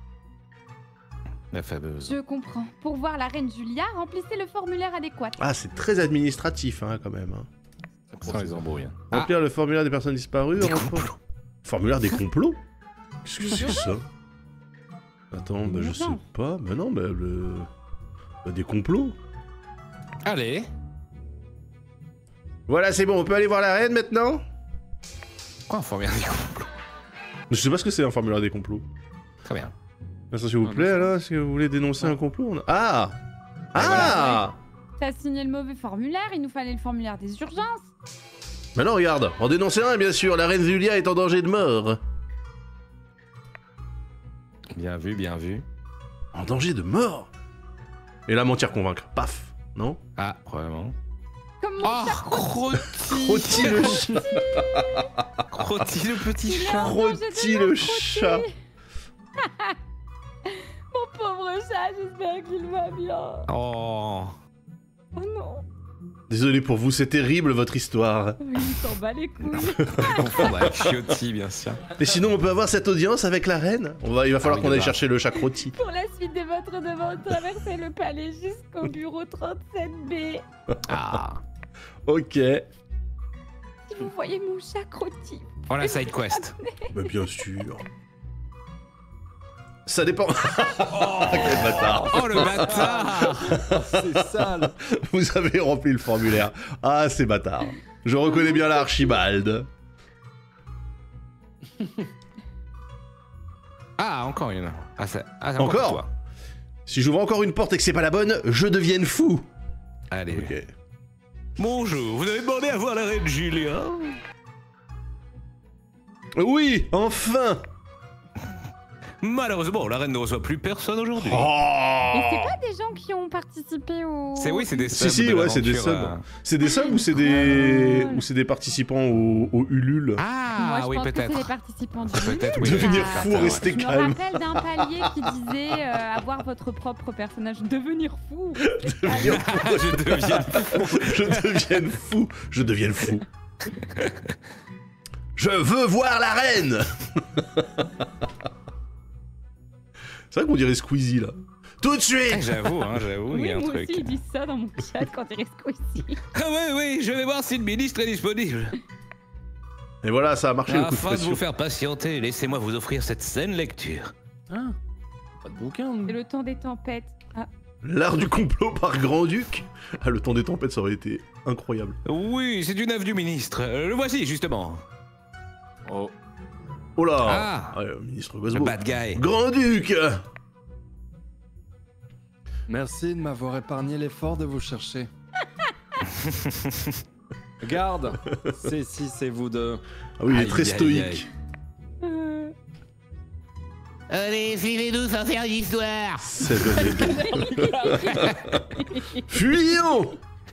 La fameuse. Je comprends. Pour voir la reine Julia, remplissez le formulaire adéquat. Ah, c'est très administratif hein, quand même. hein. Sans les embrouilles. Ah, Remplir le formulaire des personnes disparues. des remplir- complots. Formulaire des complots? Qu'est-ce que c'est que ça? Attends, bah je sais Urgence. pas. Bah non, bah le. Bah, des complots. Allez. Voilà, c'est bon, on peut aller voir la reine maintenant? Quoi un formulaire des complots? Je sais pas ce que c'est un formulaire des complots. Très bien. Attends, s'il vous plaît, là, est-ce que vous voulez dénoncer un complot? on a- Ah Ah T'as signé le mauvais formulaire, il nous fallait le formulaire des urgences. Maintenant, regarde, en dénoncer un, bien sûr, la reine Julia est en danger de mort. Bien vu, bien vu. En danger de mort? Et là, mentir convaincre. Paf. Non? Ah, probablement. Comme mon Oh, chat Crotty Crotty le chat. Crotty le petit Il est chat en danger de Crotty mort, le Crotty. chat. Mon pauvre chat, j'espère qu'il va bien. Oh. Oh non, Désolé pour vous, c'est terrible votre histoire. il s'en bat les couilles. Confondre avec Chiotti, bien sûr. Mais sinon, on peut avoir cette audience avec la reine? On va, il va falloir oui, qu'on aille bah. chercher le chat Crotty. Pour la suite de votre demande, traversez le palais jusqu'au bureau trente-sept B. Ah. Ok. Si vous voyez mon chat Crotty. Oh la side quest. Mais bien sûr. Ça dépend. Quel bâtard. Oh le bâtard. C'est sale. Vous avez rempli le formulaire. Ah, c'est bâtard. Je reconnais bien la Archibald. Ah, encore une. Ah, ça... ah, c'est Encore toi. Si j'ouvre encore une porte et que c'est pas la bonne, je devienne fou. Allez. Ok. Bonjour, vous avez demandé à voir la reine Julia? Oui, enfin. Malheureusement, la reine ne reçoit plus personne aujourd'hui. Oh. Et c'est pas des gens qui ont participé au. C'est oui, c'est des Si, subs. si, de ouais, c'est des l'aventure, subs. euh. C'est des subs ou c'est des Cool. ou c'est des participants au, au Ulule? Moi, Ah je oui, pense que c'est les peut-être. participants du Peut-être, Lulu. oui. Devenir Ah, fou, ouais. rester Je me calme. rappelle d'un palier qui disait euh, avoir votre propre personnage, devenir fou. Je deviens fou. Je devienne fou. Je devienne fou. Je veux voir la reine. C'est vrai qu'on dirait Squeezie là. Tout de Ah, suite. J'avoue, hein, j'avoue, il y Oui, a un moi truc. aussi, ils disent ça dans mon chat quand ils restent ici. Ah oui, oui, je vais voir si le ministre est disponible. Et voilà, ça a marché le coup de Afin de pression. vous faire patienter, laissez-moi vous offrir cette saine lecture. Ah, pas de bouquin. C'est le temps des tempêtes. Ah, L'art du complot par Grand-Duc. Ah, le temps des tempêtes, ça aurait été incroyable. Oui, c'est une œuvre du ministre. Euh, le voici, justement. Oh. Oh là. Ah. Ouais, euh, ministre Le Gosbo. bad guy. Grand-Duc. Merci de m'avoir épargné l'effort de vous chercher. Garde, c'est si c'est vous deux. Ah oui, il est Aïe, très aïe, stoïque. aïe. euh, Allez, suivez-nous sans faire d'histoire. C'est de Fuyons.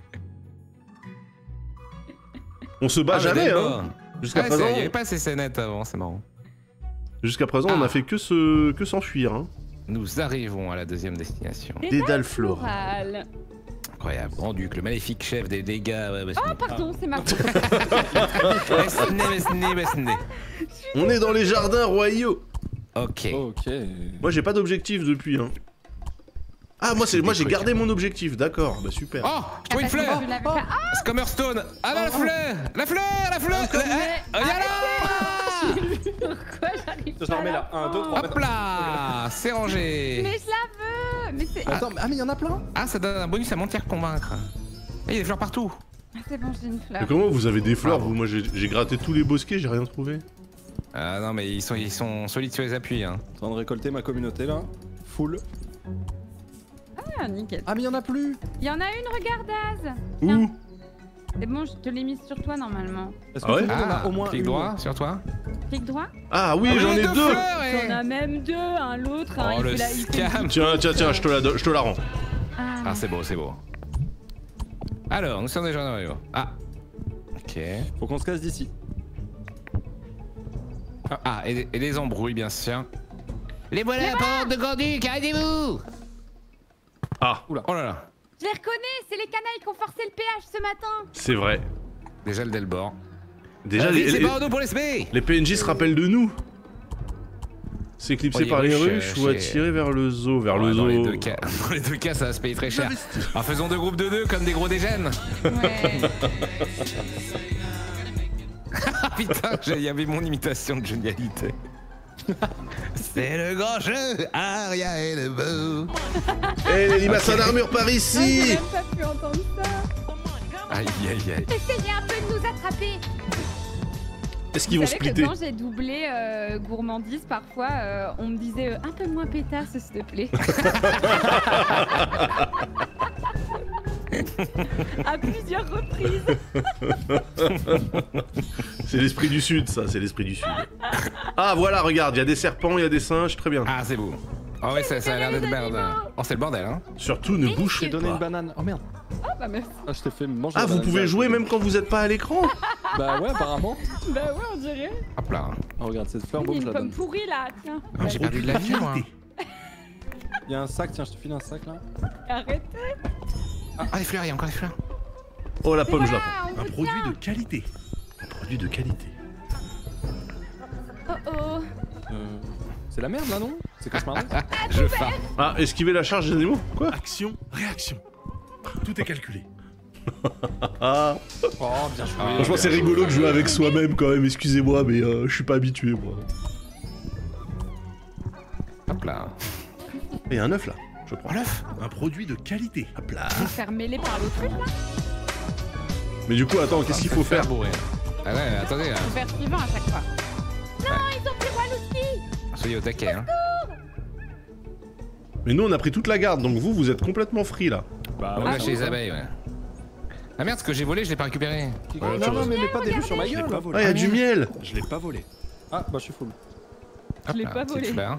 On se bat Ah, jamais, le hein. débat. Jusqu'à Ah, présent, Il n'y avait pas ces scénettes avant, c'est marrant. jusqu'à présent, on Ah. a fait que se, que s'enfuir, hein. Nous arrivons à la deuxième destination. Dédale Flora. Floral. Incroyable. Grand-Duc, le maléfique chef des dégâts. Ouais, bah, Oh, pardon, c'est ma faute. Besné, besné, besné. On est dans les jardins royaux. Ok. Ok. Moi, j'ai pas d'objectif depuis, hein. Ah, moi, c'est, moi, j'ai trucs, gardé hein. mon objectif. D'accord, bah super. Oh, je trouve une fleur. Je l'avais pas. Ah, Scummerstone. Ah, là, la fleur. La fleur, la fleur. La- mais- eh, oh, y'a pourquoi j'arrive pas Je remets à là. la Un, deux, fin trois. là. Hop là. C'est rangé. Mais je la veux. Mais c'est. Attends, mais- ah mais il y en a plein. Ah, ça donne un bonus à mentir convaincre. Il y a des fleurs partout. Ah, c'est bon, j'ai une fleur. Mais comment vous avez des fleurs, Bravo. vous? Moi, j'ai, j'ai gratté tous les bosquets, j'ai rien trouvé. Ah non, mais ils sont, ils sont solides sur les appuis. Hein. En train de récolter ma communauté là. Full. Ah, nickel. Ah mais il y en a plus. Il y en a une, regarde, Az. Où? C'est bon, je te l'ai mise sur toi normalement. Est-ce Ah ouais tout le monde en a Ah, au moins clic une droit sur toi. Clic droit. Ah oui, Oh, j'en il y ai a deux. fleurs, eh. T'en as même deux, un l'autre. hein, Oh, il le fait la- il fait- scam. Tiens, tiens, tiens, je te la, do- je te la rends. Ah, Ah, c'est beau, c'est beau. Alors, nous sommes déjà dans le Ah. Ok. Faut qu'on se casse d'ici. Ah, et, et les embrouilles, bien sûr. Les voilà, porte de Grand-Duc, arrêtez-vous. Ah, Oh là là. je les reconnais, c'est les canailles qui ont forcé le péage ce matin. c'est vrai. Déjà le Delbord. Déjà, Ah, les, vite, c'est les- pas nous pour les S P. les P N J se rappellent de nous. S'éclipser Oh, les par les ruches, ruches euh, ou chez- attirer vers le zoo, vers Ouais, le dans, zoo. les deux cas, dans les deux cas, ça va se payer très cher. En faisant deux groupes de deux comme des gros dégènes. Ouais. Ah putain, j'ai- il y avait mon imitation de génialité. C'est le grand jeu, Aria et le beau. Eh, les limaces en armure par Ah, j'ai ici. même pas pu entendre ça. Aïe aïe aïe. Essayez un peu de nous attraper. Est-ce qu'ils vont Vous savez que splitter? quand j'ai doublé euh, gourmandise, parfois, euh, on me disait euh, un peu moins pétasse, s'il te plaît. À plusieurs reprises. C'est l'esprit du sud, ça, c'est l'esprit du sud. Ah voilà, regarde, il y a des serpents, il y a des singes, très bien. Ah, c'est beau. Oh ouais, ça, ça a l'air d'être les merde. animaux. Oh, c'est le bordel, hein. Surtout, ne Je bouchez t'ai donné une pas. banane. Oh merde. Ah bah merci. Ah, je t'ai fait manger Ah, la vous banane pouvez direct. jouer même quand vous êtes pas à l'écran? Bah ouais, apparemment. Bah ouais, on dirait. Hop là. Oh, regarde, cette fleur Il y beau, a je une la pomme donne. pourrie là, tiens. Oh, j'ai perdu de la vie, moi. Il y a un sac, tiens, je te file un sac là. Arrêtez. Ah, des fleurs, il y a encore des fleurs. Oh, la pomme, je la Voilà, prends. on Un vous produit tient. de qualité. Un produit de qualité. Oh oh. Euh, c'est la merde là, non? C'est cauchemardesque. Je fais. Ah, esquiver la charge des animaux? Quoi? Action, réaction. Tout est calculé. Ah, Oh, bien joué. Ah, franchement, c'est bien rigolo joué. de jouer avec soi-même quand même, excusez-moi, mais euh, je suis pas habitué, moi. Hop là. Il y a un œuf là, je prends. Oh, l'œuf. Un produit de qualité. Hop là. Vous faire mêler par l'autruche là. Mais du coup, attends, qu'est-ce qu'il faut faire? bourrer. Ah ouais, attendez, là. Faut faire suivant à chaque fois. Non, ils ont pris Walouski. Soyez au taquet, hein. Mais nous, on a pris toute la garde, donc vous, vous êtes complètement free là. Bah On ouais, va chez les abeilles, ouais. Ah merde, ce que j'ai volé, je l'ai pas récupéré. Ouais, Non, tu non, mais mets pas des vues sur ma Je l'ai gueule. pas Ah, volé. il y a du miel. Je l'ai pas volé. Ah, bah je suis full. Hop l'ai là, pas petite volé. fleur.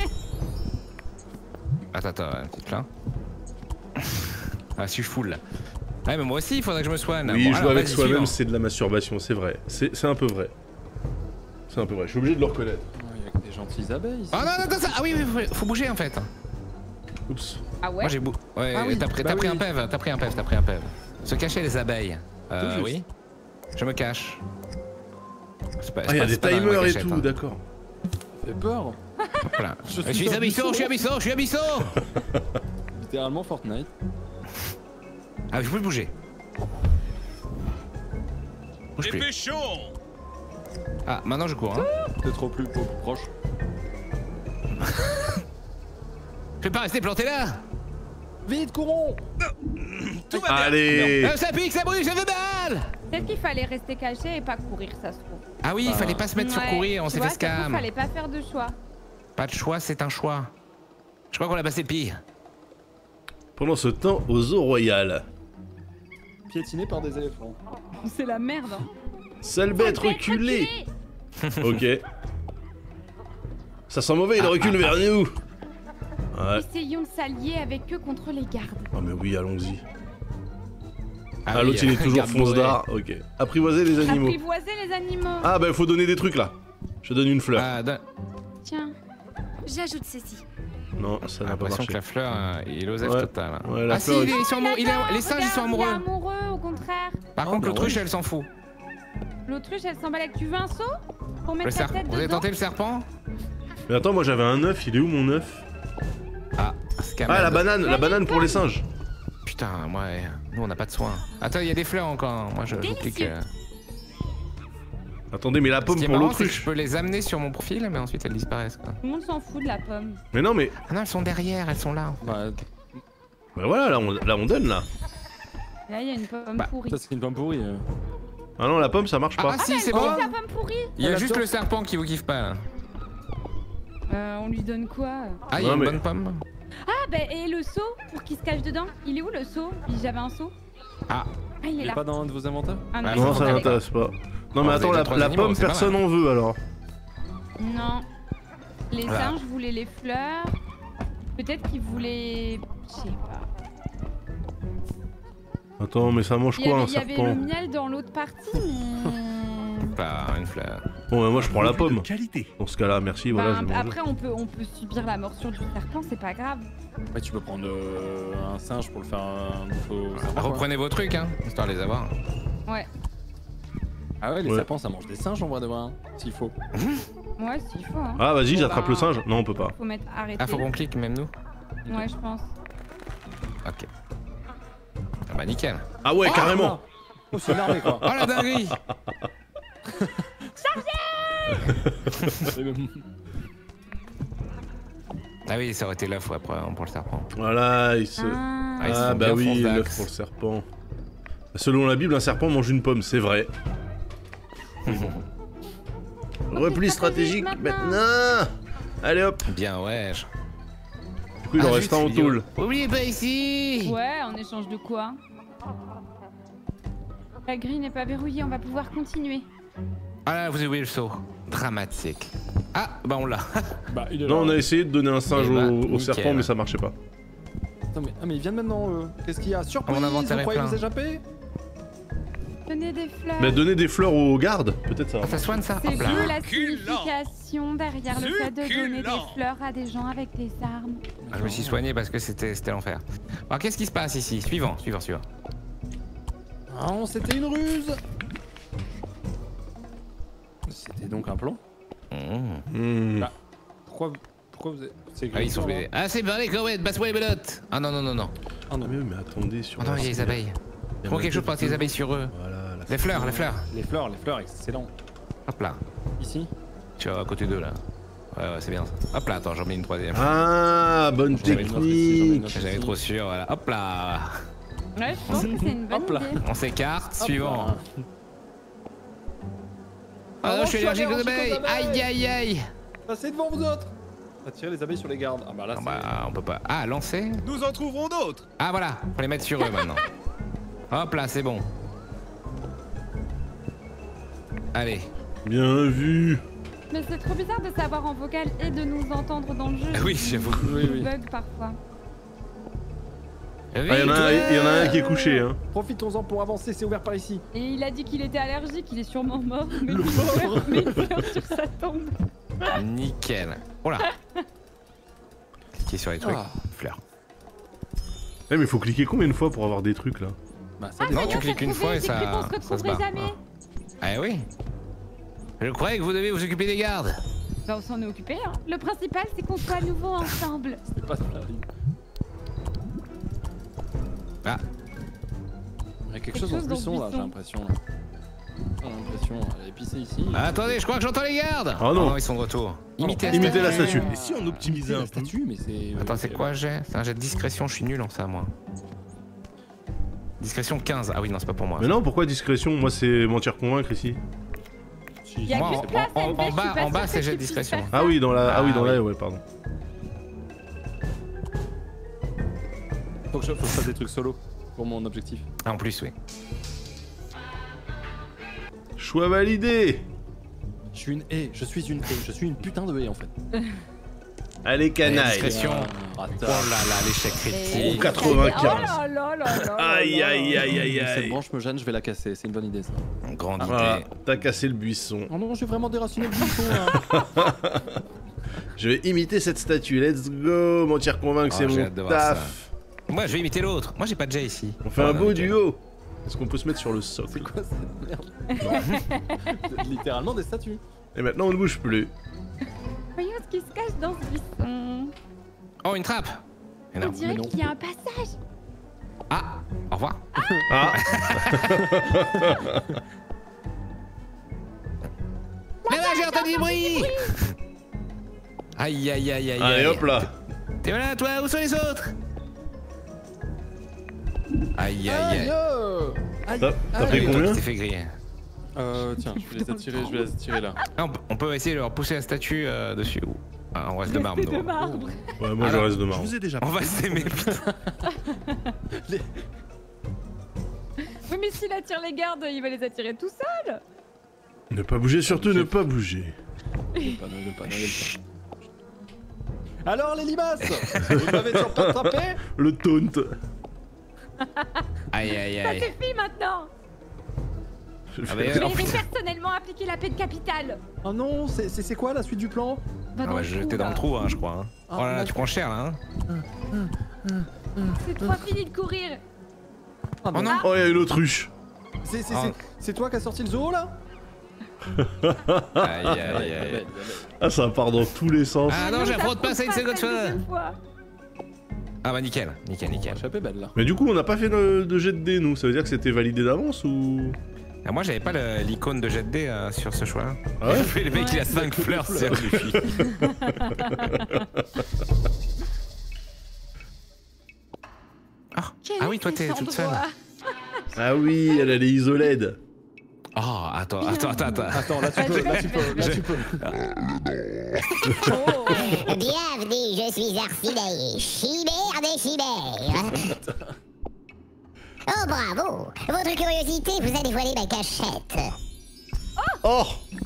Attends, attends, une petite fleur. Ah, je suis full là. Ouais, mais moi aussi, il faudrait que je me soigne. Oui, Bon, jouer alors, avec vas-y, soi-même, suivant. c'est de la masturbation, c'est vrai. C'est c'est un peu vrai. C'est un peu vrai, je suis obligé de le reconnaître. Il y a que des gentilles abeilles ici. Oh non, non, attends, ça. Ah oui, oui, faut, faut bouger en fait. Oups. Ah ouais. Moi j'ai bou... Ouais, Ah oui, t'as pris, bah t'as pris oui. un pève, t'as pris un pève, t'as pris un pève. Se cacher les abeilles. Euh, Tout juste. oui. Je me cache. C'est pas- Ah, il y a c'est des pas dans ma timers et cachette, tout, hein. d'accord. Ça fait peur. Hop là. Je Je suis suis un abysso, bisson. je suis abysso, je suis abysso. Littéralement Fortnite. Ah, je peux bouger. Bouge plus. Dépêchons. Ah, maintenant je cours. Hein. T'es trop plus, trop plus proche. Je vais pas rester planté là. Vite, courons. Allez. Euh, ça pique, ça brûle, je veux balle. Peut-être qu'il fallait rester caché et pas courir, ça se trouve. Ah oui, il fallait pas se mettre sur Ouais, courir, on tu s'est vois, fait ça se trouve, scam. Fallait pas faire de choix. Pas de choix, c'est un choix. Je crois qu'on a passé le pire. Pendant ce temps, au zoo royal. Piétiné par des éléphants. C'est la merde. Hein. Sale bête reculée. Ok. Ça sent mauvais, il Ah, recule vers nous. Ouais. Essayons de s'allier avec eux contre les gardes. Oh mais oui, allons-y. Ah, oui, l'autre il est toujours garde fonce bourré. d'art. Ok. Apprivoiser les animaux. Apprivoiser les animaux. Ah bah il faut donner des trucs là. Je te donne une fleur. Ah, donne- Tiens. J'ajoute ceci. Non, ça J'ai n'a pas l'impression marché. que la fleur, euh, il est osef Ouais. total. hein. Ouais, la ah si, fleur, il est- ils sont amoureux, il est- J'adore, les singes ils sont regarde, amoureux. Il est amoureux, au contraire. Par Oh, contre, bah l'autruche ouais. elle s'en fout. L'autruche, elle s'emballe. Tu veux un seau pour Le mettre ta serpent. tête Vous avez dedans? tenté le serpent? Mais attends, moi j'avais un œuf, il est où mon œuf? Ah, scam. Ah la banane, la banane pour les singes. Putain, moi, euh, nous on n'a pas de soin. Attends, il y a des fleurs encore. Moi je je Délicieux. clique. euh. Attendez, mais la Ce pomme qui est pour marrant, c'est que je l'autruche. peux les amener sur mon profil, mais ensuite elles disparaissent. Quoi. Tout le monde s'en fout de la pomme. Mais non, mais Ah non, elles sont derrière, elles sont là. Bah, bah voilà, là on, là on donne là. Là, il y a une pomme Bah, pourrie. ça c'est une pomme pourrie. euh. Ah non, la pomme ça marche Ah, pas. ah, si, c'est Oh, bon. la pomme pourrie. Il y a Elle a juste tort. le serpent qui vous kiffe pas là. Euh, on lui donne quoi? Ah, il y a Non, une mais- bonne pomme. Ah, bah, et le seau pour qu'il se cache dedans? Il est où le seau? J'avais un seau. Ah, Ah, il Il est est là. pas dans un de vos inventaires? Ah, Ah, il Non, faut ça aller- m'intéresse pas. Non mais Oh, attends, vous avez la, deux, trois la animaux, pomme c'est pas personne mal. en veut alors. Non. Les Voilà. singes voulaient les fleurs. Peut-être qu'ils voulaient. Je sais pas. Attends, mais ça mange Il y quoi avait, un il y avait serpent? le miel dans l'autre partie, mais. pas une fleur. Bon bah moi je prends la Produit de pomme. qualité. Dans ce cas-là, merci, voilà, Enfin, je vais manger. après, on peut, on peut subir la morsure du serpent, c'est pas grave. Ouais, tu peux prendre euh, un singe pour le faire un faux serpent, quoi. Reprenez vos trucs, hein, histoire de les avoir. Ouais. Ah ouais, les Ouais. serpents ça mange des singes en vrai de vrai, hein, s'il faut. Ouais, s'il faut. Hein. Ah vas-y, Bon, j'attrape bah, le singe. Non, on peut pas. Faut mettre arrêter. Ah, faut qu'on clique, même nous. Ouais, je pense. Ok. Ah bah nickel. Ah ouais, carrément. Oh, c'est une armée quoi. Oh la dinguerie. Ah oui, ça aurait été l'œuf après pour le serpent. Voilà, il se... Ah. Ah, ils se Ah font bah bien oui, fonce l'œuf d'axe. pour le serpent. Selon la Bible, un serpent mange une pomme, c'est vrai. Repli stratégique maintenant. Allez hop. Bien, ouais. Du coup, il en reste un en tôle. Oubliez pas ici. Ouais, en échange de quoi? La grille n'est pas verrouillée, on va pouvoir continuer. Ah là, vous avez oublié le saut. Dramatique. Ah, bah on l'a. Bah, il est Non, là. on a essayé de donner un singe Eh bah, au, au nickel. serpent, mais ça marchait pas. Attends, mais, ah, mais ils viennent maintenant, eux. Qu'est-ce qu'il y a? Surprise! Mon inventaire Vous est croyez plein. vous échapper? Tenez des fleurs. Bah, donner des fleurs aux gardes, peut-être ça. Ah, ça soigne ça. C'est Hop là. vous la signification derrière le fait de donner des fleurs à des gens avec des armes. Ah, je me suis soigné parce que c'était c'était l'enfer. Alors qu'est-ce qui se passe ici? Suivant, suivant, suivant. Ah, c'était une ruse! C'était donc un plan? Mmh. Hmm. Bah, Pourquoi, pourquoi vous êtes... c'est Ah, ils sont grave, bébés. Ah, c'est parlé, Corwin, passe-moi les belotes. Ah non, non, non, non. Ah non, Ah, mais, mais attendez, sur. Oh non, la- il y a les abeilles. Il y Faut en a quelque chose pour deux. les abeilles sur eux. Voilà, la Les fleurs, les fleurs. les fleurs, les fleurs, excellent. Hop là. Ici? Tu vois, à côté d'eux là. Ouais, ouais, c'est bien ça. Hop là, attends, j'en mets une troisième. Ah, bonne J'avais une autre ici, j'en ai une technique. autre J'avais ici. trop sûr, voilà. Hop là. Ouais, je pense que c'est une bonne Hop là. idée. On s'écarte, Hop suivant. là. Ah non, je suis je suis allergique aux allergique abeilles. aux abeilles. Aïe, aïe, aïe. Passez devant vous autres! Attirez les abeilles sur les gardes. Ah bah là, Ah c'est... bah, on peut pas. Ah, lancer. Nous en trouverons d'autres. Ah voilà, faut les mettre sur eux maintenant. Hop là, c'est bon. Allez. Bien vu. Mais c'est trop bizarre de savoir en vocal et de nous entendre dans le jeu. Ah oui, j'avoue. Oui, oui. Bug parfois. Ah, il y en a un- il y en a un qui est couché, hein. Profitons-en pour avancer, c'est ouvert par ici. Et il a dit qu'il était allergique, il est sûrement mort. Mais Le il pauvre. met une fleur sur sa tombe. Nickel. Oh là. Cliquez sur les trucs. Ah. Fleurs. Eh, mais faut cliquer combien de fois pour avoir des trucs là? Bah ça Ah, Non, ça y est, tu on s'est cliques une retrouvés, fois et j'ai cru ça- qu'on se ça se retrouverait barre. jamais. Ah oui. Je croyais que vous deviez vous occuper des gardes. Bah on s'en est occupé, hein. Le principal c'est qu'on soit à nouveau ensemble. c'est pas ça. Ah. Il y a quelque Quelque chose dans chose ce dans buisson ce là, j'ai buisson. l'impression. là. J'ai l'impression, elle est pissée ici. Ah, attendez, je crois que j'entends les gardes. Oh non. ils sont de retour. Imitez, Imitez la statue. statue. Et si on optimisait la un peu? statue, mais c'est... Attends, c'est quoi j'ai? C'est un jet de discrétion, je suis nul en ça moi. Discrétion quinze. Ah oui, non, c'est pas pour moi. Mais non, pourquoi discrétion? Moi, c'est mentir convaincre ici. Il y a Moi, plus de place, en- en- L V, en je suis bas- pas en bas, sûre c'est que jet de tu puisses discrétion. faire Ah ça. oui, dans la. Ah, Ah oui, dans oui. la. Ouais, pardon. Faut que je faut que je fasse des trucs solo pour mon objectif. Ah, en plus, oui. Choix validé. Je suis une haie, je suis une haie, je suis une putain de haie en fait. Allez, Allez, canaille. discrétion. Ah, Oh là là, l'échec critique. Oh, quatre-vingt-quinze. Oh là là là là. Aïe, aïe, aïe, aïe, Cette aïe. branche me gêne, je vais la casser, c'est une bonne idée ça. Grande Voilà, idée. t'as cassé le buisson. Oh non, j'ai vraiment déraciné le buisson là. Je vais imiter cette statue. Let's go. Mentir convaincre, Oh, c'est j'ai mon hâte de voir taf. Moi, je vais imiter l'autre. Moi, j'ai pas de jet ici. On fait Oh, un non, beau nickel. duo. Est-ce qu'on peut se mettre sur le socle? C'est quoi cette merde? Littéralement des statues. Et maintenant, on ne bouge plus. Voyons ce qui se cache dans ce buisson. Oh, une trappe. On Énorme. dirait mais non. qu'il y a un passage. Ah, au revoir. Ah. Mais là, j'ai entendu du bruit. Aïe, aïe, aïe, aïe. Allez, aïe. hop là. T'es là, toi, où sont les autres? Aïe, aïe, Aïe, aïe. euh, aïe, T'as t'as aïe. pris Toi combien? qui t'es fait griller. Euh, tiens, je vais les attirer, je vais les attirer là. Ah, on, peut, on peut essayer de leur pousser la statue euh, dessus. Ou- Ah, on reste de marbre. Restez de nous. marbre. Ouais, moi, je Alors, reste de Je marbre. vous ai déjà On va s'aimer, putain. Oui, mais s'il attire les gardes, il va les attirer tout seul. Ne pas bouger, surtout ne pas bouger. Ne pas, ne pas, ne pas. Alors les limaces, vous m'avez toujours pas attrapé? Le taunt. Aïe, aïe, Ça aïe. suffit maintenant. Je Ah, vais- mais- Je Oh, vais putain. personnellement appliquer la peine capitale. Oh non, c'est c'est- c'est quoi la suite du plan? Va Ah, dans bah, le je trou, j'étais dans là. le trou, hein, je crois. Hein. Ah, Oh là là, d'accord. tu prends cher là. Hein. C'est toi fini de courir. Ah, Oh non. Oh, il y a une autruche. C'est c'est- Ah. c'est- c'est toi qui as sorti le zoo là? Aïe, aïe, aïe. Ah, ça part dans tous les sens. Ah non, ça j'affronte pas se ça une passe seconde la fois. deuxième fois. Ah bah nickel, nickel, nickel. Échappé belle là. Mais du coup, on n'a pas fait de, de jet de dés, nous. Ça veut dire que c'était validé d'avance ou. Ah, moi j'avais pas le- l'icône de jet de dés euh, sur ce choix. Ah ouais? Le mec il a cinq fleurs sur lui. Ah, Quel ah oui, toi est t'es cet toute seule. endroit? Ah oui, elle a les isolèdes. Oh, attends, attends, attends, attends. Attends, là tu peux, là tu peux, là tu peux. Oh. Bienvenue, je suis Arcidae, chimère des chimères. Oh bravo, votre curiosité vous a dévoilé ma cachette. Oh!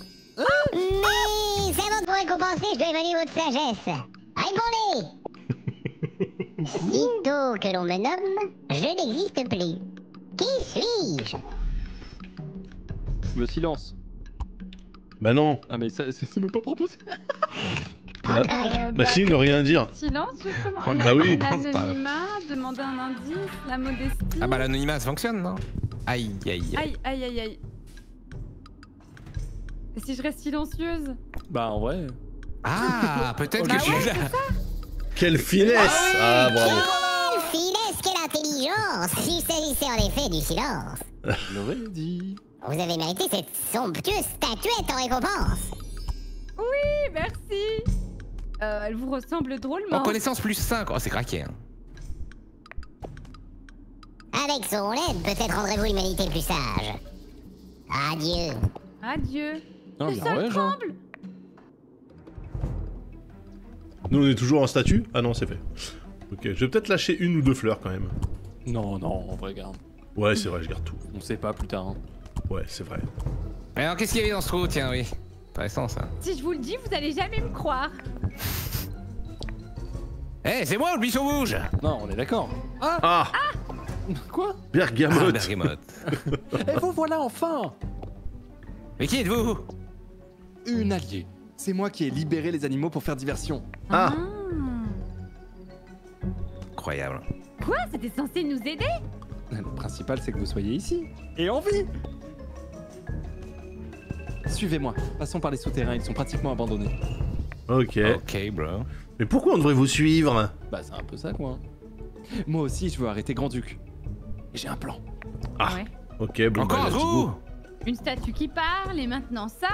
Mais avant de vous récompenser, je dois évaluer votre sagesse. Répondez! Sitôt que l'on me nomme, je n'existe plus. Qui suis-je? Le silence. Bah non. Ah mais ça, c'est même pas proposé. Bah, Euh, bah si, ne rien dire. Silence, justement. Oh, bah oui. L'anonymat, demander un indice, la modestie. Ah bah l'anonymat ça fonctionne, non? Aïe, aïe, aïe. Aïe, aïe, aïe, aïe. Et si je reste silencieuse? Bah en vrai. Ah, peut-être Bah que je ouais, suis là. Quelle finesse! Ah, bravo. Quelle finesse, quelle intelligence! S'il s'agissait en effet du silence. Je l'aurais dit. Vous avez mérité cette somptueuse statuette en récompense. Oui, merci. Euh, elle vous ressemble drôlement. En connaissance plus cinq, oh c'est craqué. Hein. Avec son aide, peut-être rendrez-vous l'humanité plus sage. Adieu. Adieu. Non Le mais en sol vrai, genre. tremble. Nous, on est toujours en statut? Ah non, c'est fait. Ok, je vais peut-être lâcher une ou deux fleurs quand même. Non, non, en vrai, garde. Ouais, c'est vrai, je garde tout. On sait pas plus tard. Hein. Ouais, c'est vrai. Alors qu'est-ce qu'il y avait dans ce trou? Tiens, oui. Intéressant ça. Si je vous le dis, vous allez jamais me croire. Eh, hey, c'est moi le buisson rouge! Non, on est d'accord. Ah, Ah! Quoi? Ah, Bergamote! bergamote. Eh vous voilà enfin! Mais qui êtes-vous? Une alliée. C'est moi qui ai libéré les animaux pour faire diversion. Ah. Incroyable. Quoi? C'était censé nous aider? Le principal, c'est que vous soyez ici. Et en vie! Suivez-moi. Passons par les souterrains, ils sont pratiquement abandonnés. Ok. Ok, bro. Mais pourquoi on devrait vous suivre? Bah, c'est un peu ça, quoi. Moi aussi, je veux arrêter Grand-Duc. Et j'ai un plan. Ah. Ouais. Ok, bon, Encore bah, un let's trou? go. Une statue qui parle et maintenant ça.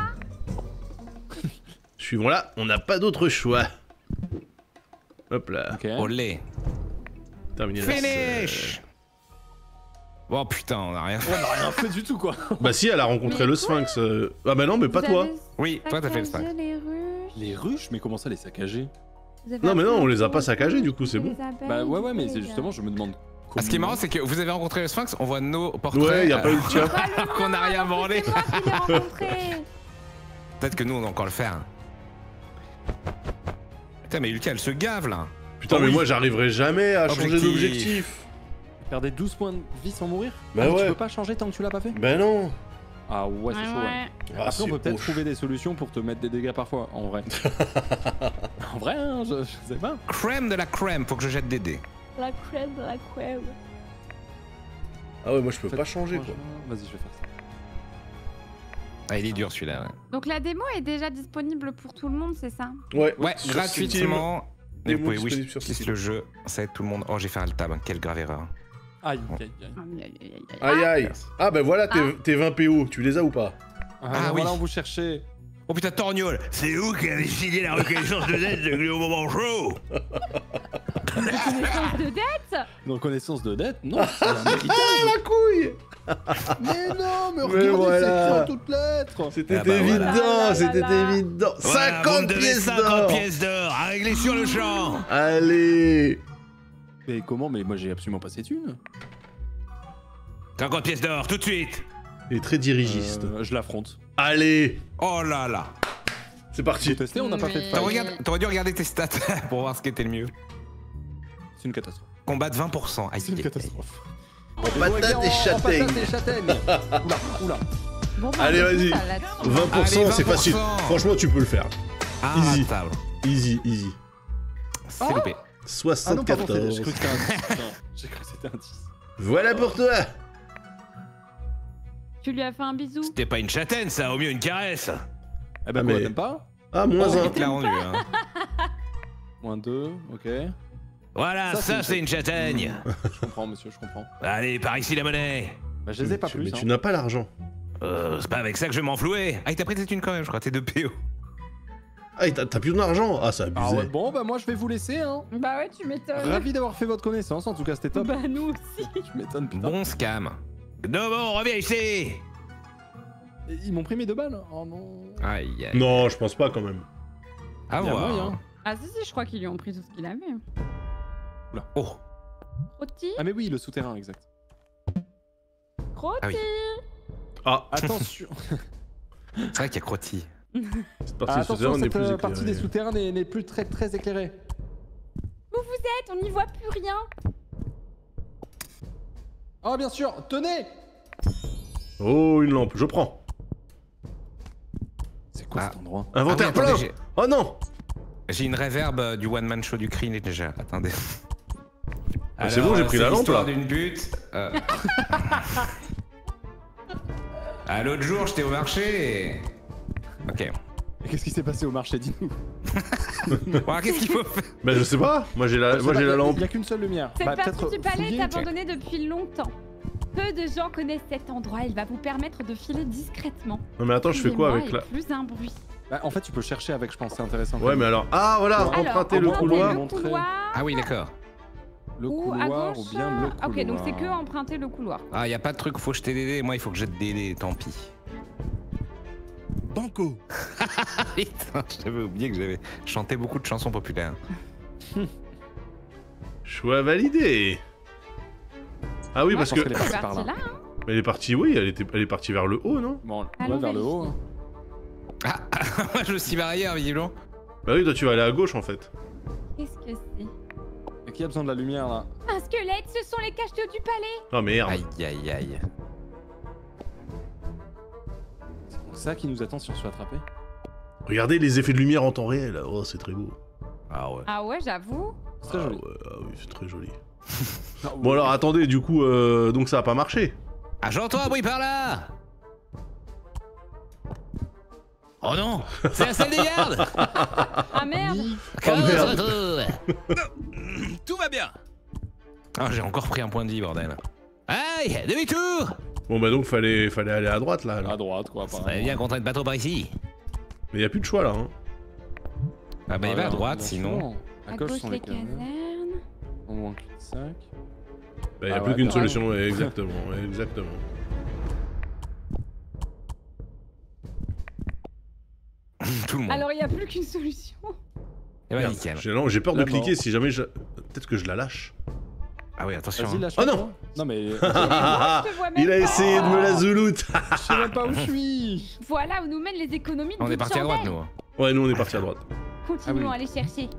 Suivons là, on n'a pas d'autre choix. Hop là. Ok. Olé. Terminé la Finish! Oh putain, on a rien fait. On n'a rien fait du tout, quoi. Bah si, elle a rencontré Mais le quoi? Sphinx. euh. Ah bah non, mais pas Vous toi. avez Oui, toi t'as fait le saccagé sphinx. les ruches. Les ruches? Mais comment ça, les saccager? Vous avez Non, mais non, appris on à les a faire pas autre saccagés, chose du coup, c'est que bon. les abeilles, Bah ouais, ouais, mais les c'est gars. justement, je me demande. Ah, ce qui est marrant, c'est que vous avez rencontré le sphinx, on voit nos portraits. Ouais, y a pas eu euh, le tien. Pas le Alors qu'on n'a mien, rien alors que branlé. C'est moi qui l'ai rencontré. Peut-être que nous on va encore le faire. Putain, mais Lucas, elle se gave là. Putain, Oh mais oui. moi j'arriverai jamais à changer Objectif. d'objectif. Perdez douze points de vie sans mourir? Bah Ah, mais ouais. Tu peux pas changer tant que tu l'as pas fait? Bah non. Ah ouais, c'est Ouais, chaud, ouais. ouais. Ah, Après, on c'est peut peut-être hoche. trouver des solutions pour te mettre des dégâts parfois, en vrai. En vrai, hein, je, je sais pas. Crème de la crème, faut que je jette des dés. La crème de la crème. Ah ouais, moi je peux pas Faites- changer quoi. franchement, Vas-y, je vais faire ça. Ah, il est dur celui-là. Ouais, Donc la démo est déjà disponible pour tout le monde, c'est ça? Ouais, ouais sur gratuitement. Et Démo vous pouvez disponible sur wishlist Steam. le jeu, ça aide tout le monde. Oh, j'ai fait un tab, hein. Quelle grave erreur. Aïe, aïe, aïe. Aïe, aïe, aïe, aïe. Aïe aïe. Ah bah voilà tes, Ah. tes vingt P O, tu les as ou pas? Ah, Ah ben oui. voilà, on vous cherchait. Oh putain, Torgnole. C'est vous qui avez signé la reconnaissance de dette de au moment chaud. Reconnaissance de dette? Une reconnaissance de dette? Non, c'est un héritage. La couille. Mais non, mais Mais regardez, voilà. c'est écrit en toutes lettres. C'était Ah bah évident, voilà. Ah là c'était là là. évident. Voilà, vous me cinquante devez pièces cinquante d'or. pièces d'or à régler sur le champ. Allez. Mais comment? Mais moi, j'ai absolument pas ces thunes. cinquante pièces d'or, tout de suite. Il est très dirigiste. Euh, je l'affronte. Allez, Oh là là. c'est J'ai parti. testé, on n'a pas fait de Mais- T'aurais fight. regardé- T'aurais dû regarder tes stats pour voir ce qui était le mieux. C'est une catastrophe. Combat de vingt pour cent. Aïe, C'est une aïe, aïe. catastrophe. Patate et châtaigne. Patate et châtaigne. Oula, oula. Bon, bah, Allez, on fait vas-y. ça là-dessus. vingt pour cent, Allez, c'est facile. vingt pour cent. Franchement, tu peux le faire. Ah, Easy. table. Easy, easy. C'est loupé. Ah non, pardon, c'est- soixante-quatorze. j'ai cru que c'était un dix. Non, J'ai cru que c'était un dix. Voilà pour toi. Tu lui as fait un bisou? C'était pas une châtaigne, ça, au mieux une caresse. Eh ben Ah, quoi, mais- t'aimes pas? Ah, moins Oh, un. il te l'a rendu. Hein. Moins deux, ok. Voilà, Ça, c'est ça, une c'est une châtaigne. Je comprends, monsieur, je comprends. Allez, par ici la monnaie. Bah, je les ai pas Tu- plus. Mais hein. tu n'as pas l'argent. Euh, c'est pas avec ça que je vais m'enflouer. Ah, il t'a prêté une quand même, je crois. T'es deux P O. Ah, et t'as t'as plus d'argent. Ah, ça Ah abusé. ouais, bon, bah moi je vais vous laisser, hein. Bah ouais, tu m'étonnes. Ravi d'avoir fait votre connaissance, en tout cas c'était top. Bah nous aussi. Tu m'étonnes, putain. Bon scam. Non, bon, reviens ici. Ils m'ont pris mes deux balles. Oh non. Aïe, aïe. Non, je pense pas quand même. À Il y a voir. moyen. Ah si si, je crois qu'ils lui ont pris tout ce qu'il avait. Oh. Crotty, Ah mais oui, le souterrain, exact. Crotty. Ah oui. Ah, Attention. C'est vrai qu'il y a Crotty. cette partie Ah, du souterrain attention, n'est cette plus euh, éclairée. partie des souterrains n'est n'est plus très très éclairée. Où vous êtes? On n'y voit plus rien. Oh bien sûr, tenez. Oh, une lampe, je prends. C'est quoi Ah. cet endroit? Inventaire Ah oui, attendez, plein. j'ai- Oh non. J'ai une réverb euh, du one man show du Kree déjà. Attendez. Ah, c'est bon, j'ai euh, pris c'est la lampe, l'histoire là. d'une butte. euh. Ah, l'autre jour, j'étais au marché et. Ok. Et qu'est-ce qui s'est passé au marché, dis-nous? Bon, qu'est-ce qu'il faut faire? Bah je sais pas, moi j'ai la, moi j'ai la lampe. Il y a qu'une seule lumière. Cette Bah, partie peut-être du palais fouiller. est abandonnée depuis longtemps. Peu de gens connaissent cet endroit. Il va vous permettre de filer discrètement. Non mais attends, je fais quoi Suivez-moi avec et la... plus un bruit. Bah, en fait, tu peux chercher avec, je pense, c'est intéressant. Ouais mais alors... Ah voilà, Alors, emprunter le empruntez couloir. le Montrer. couloir. Ah oui, d'accord. Le Ou à couloir gauche. ou bien le couloir. Ok, donc c'est que emprunter le couloir. Ah, y a pas de truc, faut jeter des dés. Moi, il faut que je jette des dés, tant pis. Banco. Putain, j'avais oublié que j'avais chanté beaucoup de chansons populaires. Choix validé. Ah oui, Moi, parce je pense que... qu'elle est C'est partie par parti là. là, hein. Elle est partie, oui, elle, était... elle est partie vers le haut, non? Bon, on Allons va vers le haut. vérifier. hein. Ah, moi, je suis barrière, visiblement. Bah oui, toi tu vas aller à gauche en fait. Qu'est-ce que c'est? Et qui a besoin de la lumière là? Un squelette, ce sont les cachetots du palais. Oh merde. Aïe, aïe, aïe. C'est donc ça qui nous attend si on se fait attraper? Regardez les effets de lumière en temps réel. Oh, c'est très beau. Ah ouais. Ah ouais, j'avoue. C'est très Ah joli. ouais, ah oui, c'est très joli. Ah, Bon alors attendez, du coup, euh, donc ça a pas marché. Ah, j'entends un bruit par là. Oh non, c'est la salle des gardes. Ah merde. Comment merde. ça se retrouve? Tout va bien. Ah, j'ai encore pris un point de vie, bordel. Aïe, demi-tour. Bon bah donc fallait, fallait aller à droite là. alors. À droite, quoi, Ça apparemment. bien qu'on traîne pas trop par ici. Mais y a plus de choix là. Hein. Ah, bah, il va à Alors, droite, bien sinon. sûr. À, À gauche gauche sont les les casernes. casernes. On voit un cul-de-sac. Bah y a Ah plus ouais, qu'une bah, solution, ouais, exactement, ouais, exactement. Tout le monde. Alors il n'y a plus qu'une solution. Et bah, Merde, nickel. J'ai non, j'ai peur de La cliquer mort. si jamais je... Peut-être que je la lâche. Ah oui, attention. Vas-y, hein. lâche Oh non. Non mais... Je te vois même Il a pas. essayé de me la zouloute. Je sais même pas où je suis. Voilà où nous mènent les économies de On est toute parti à droite, chandelle. nous. hein. Ouais, nous on est parti à droite. Continuons Ah oui. à aller chercher.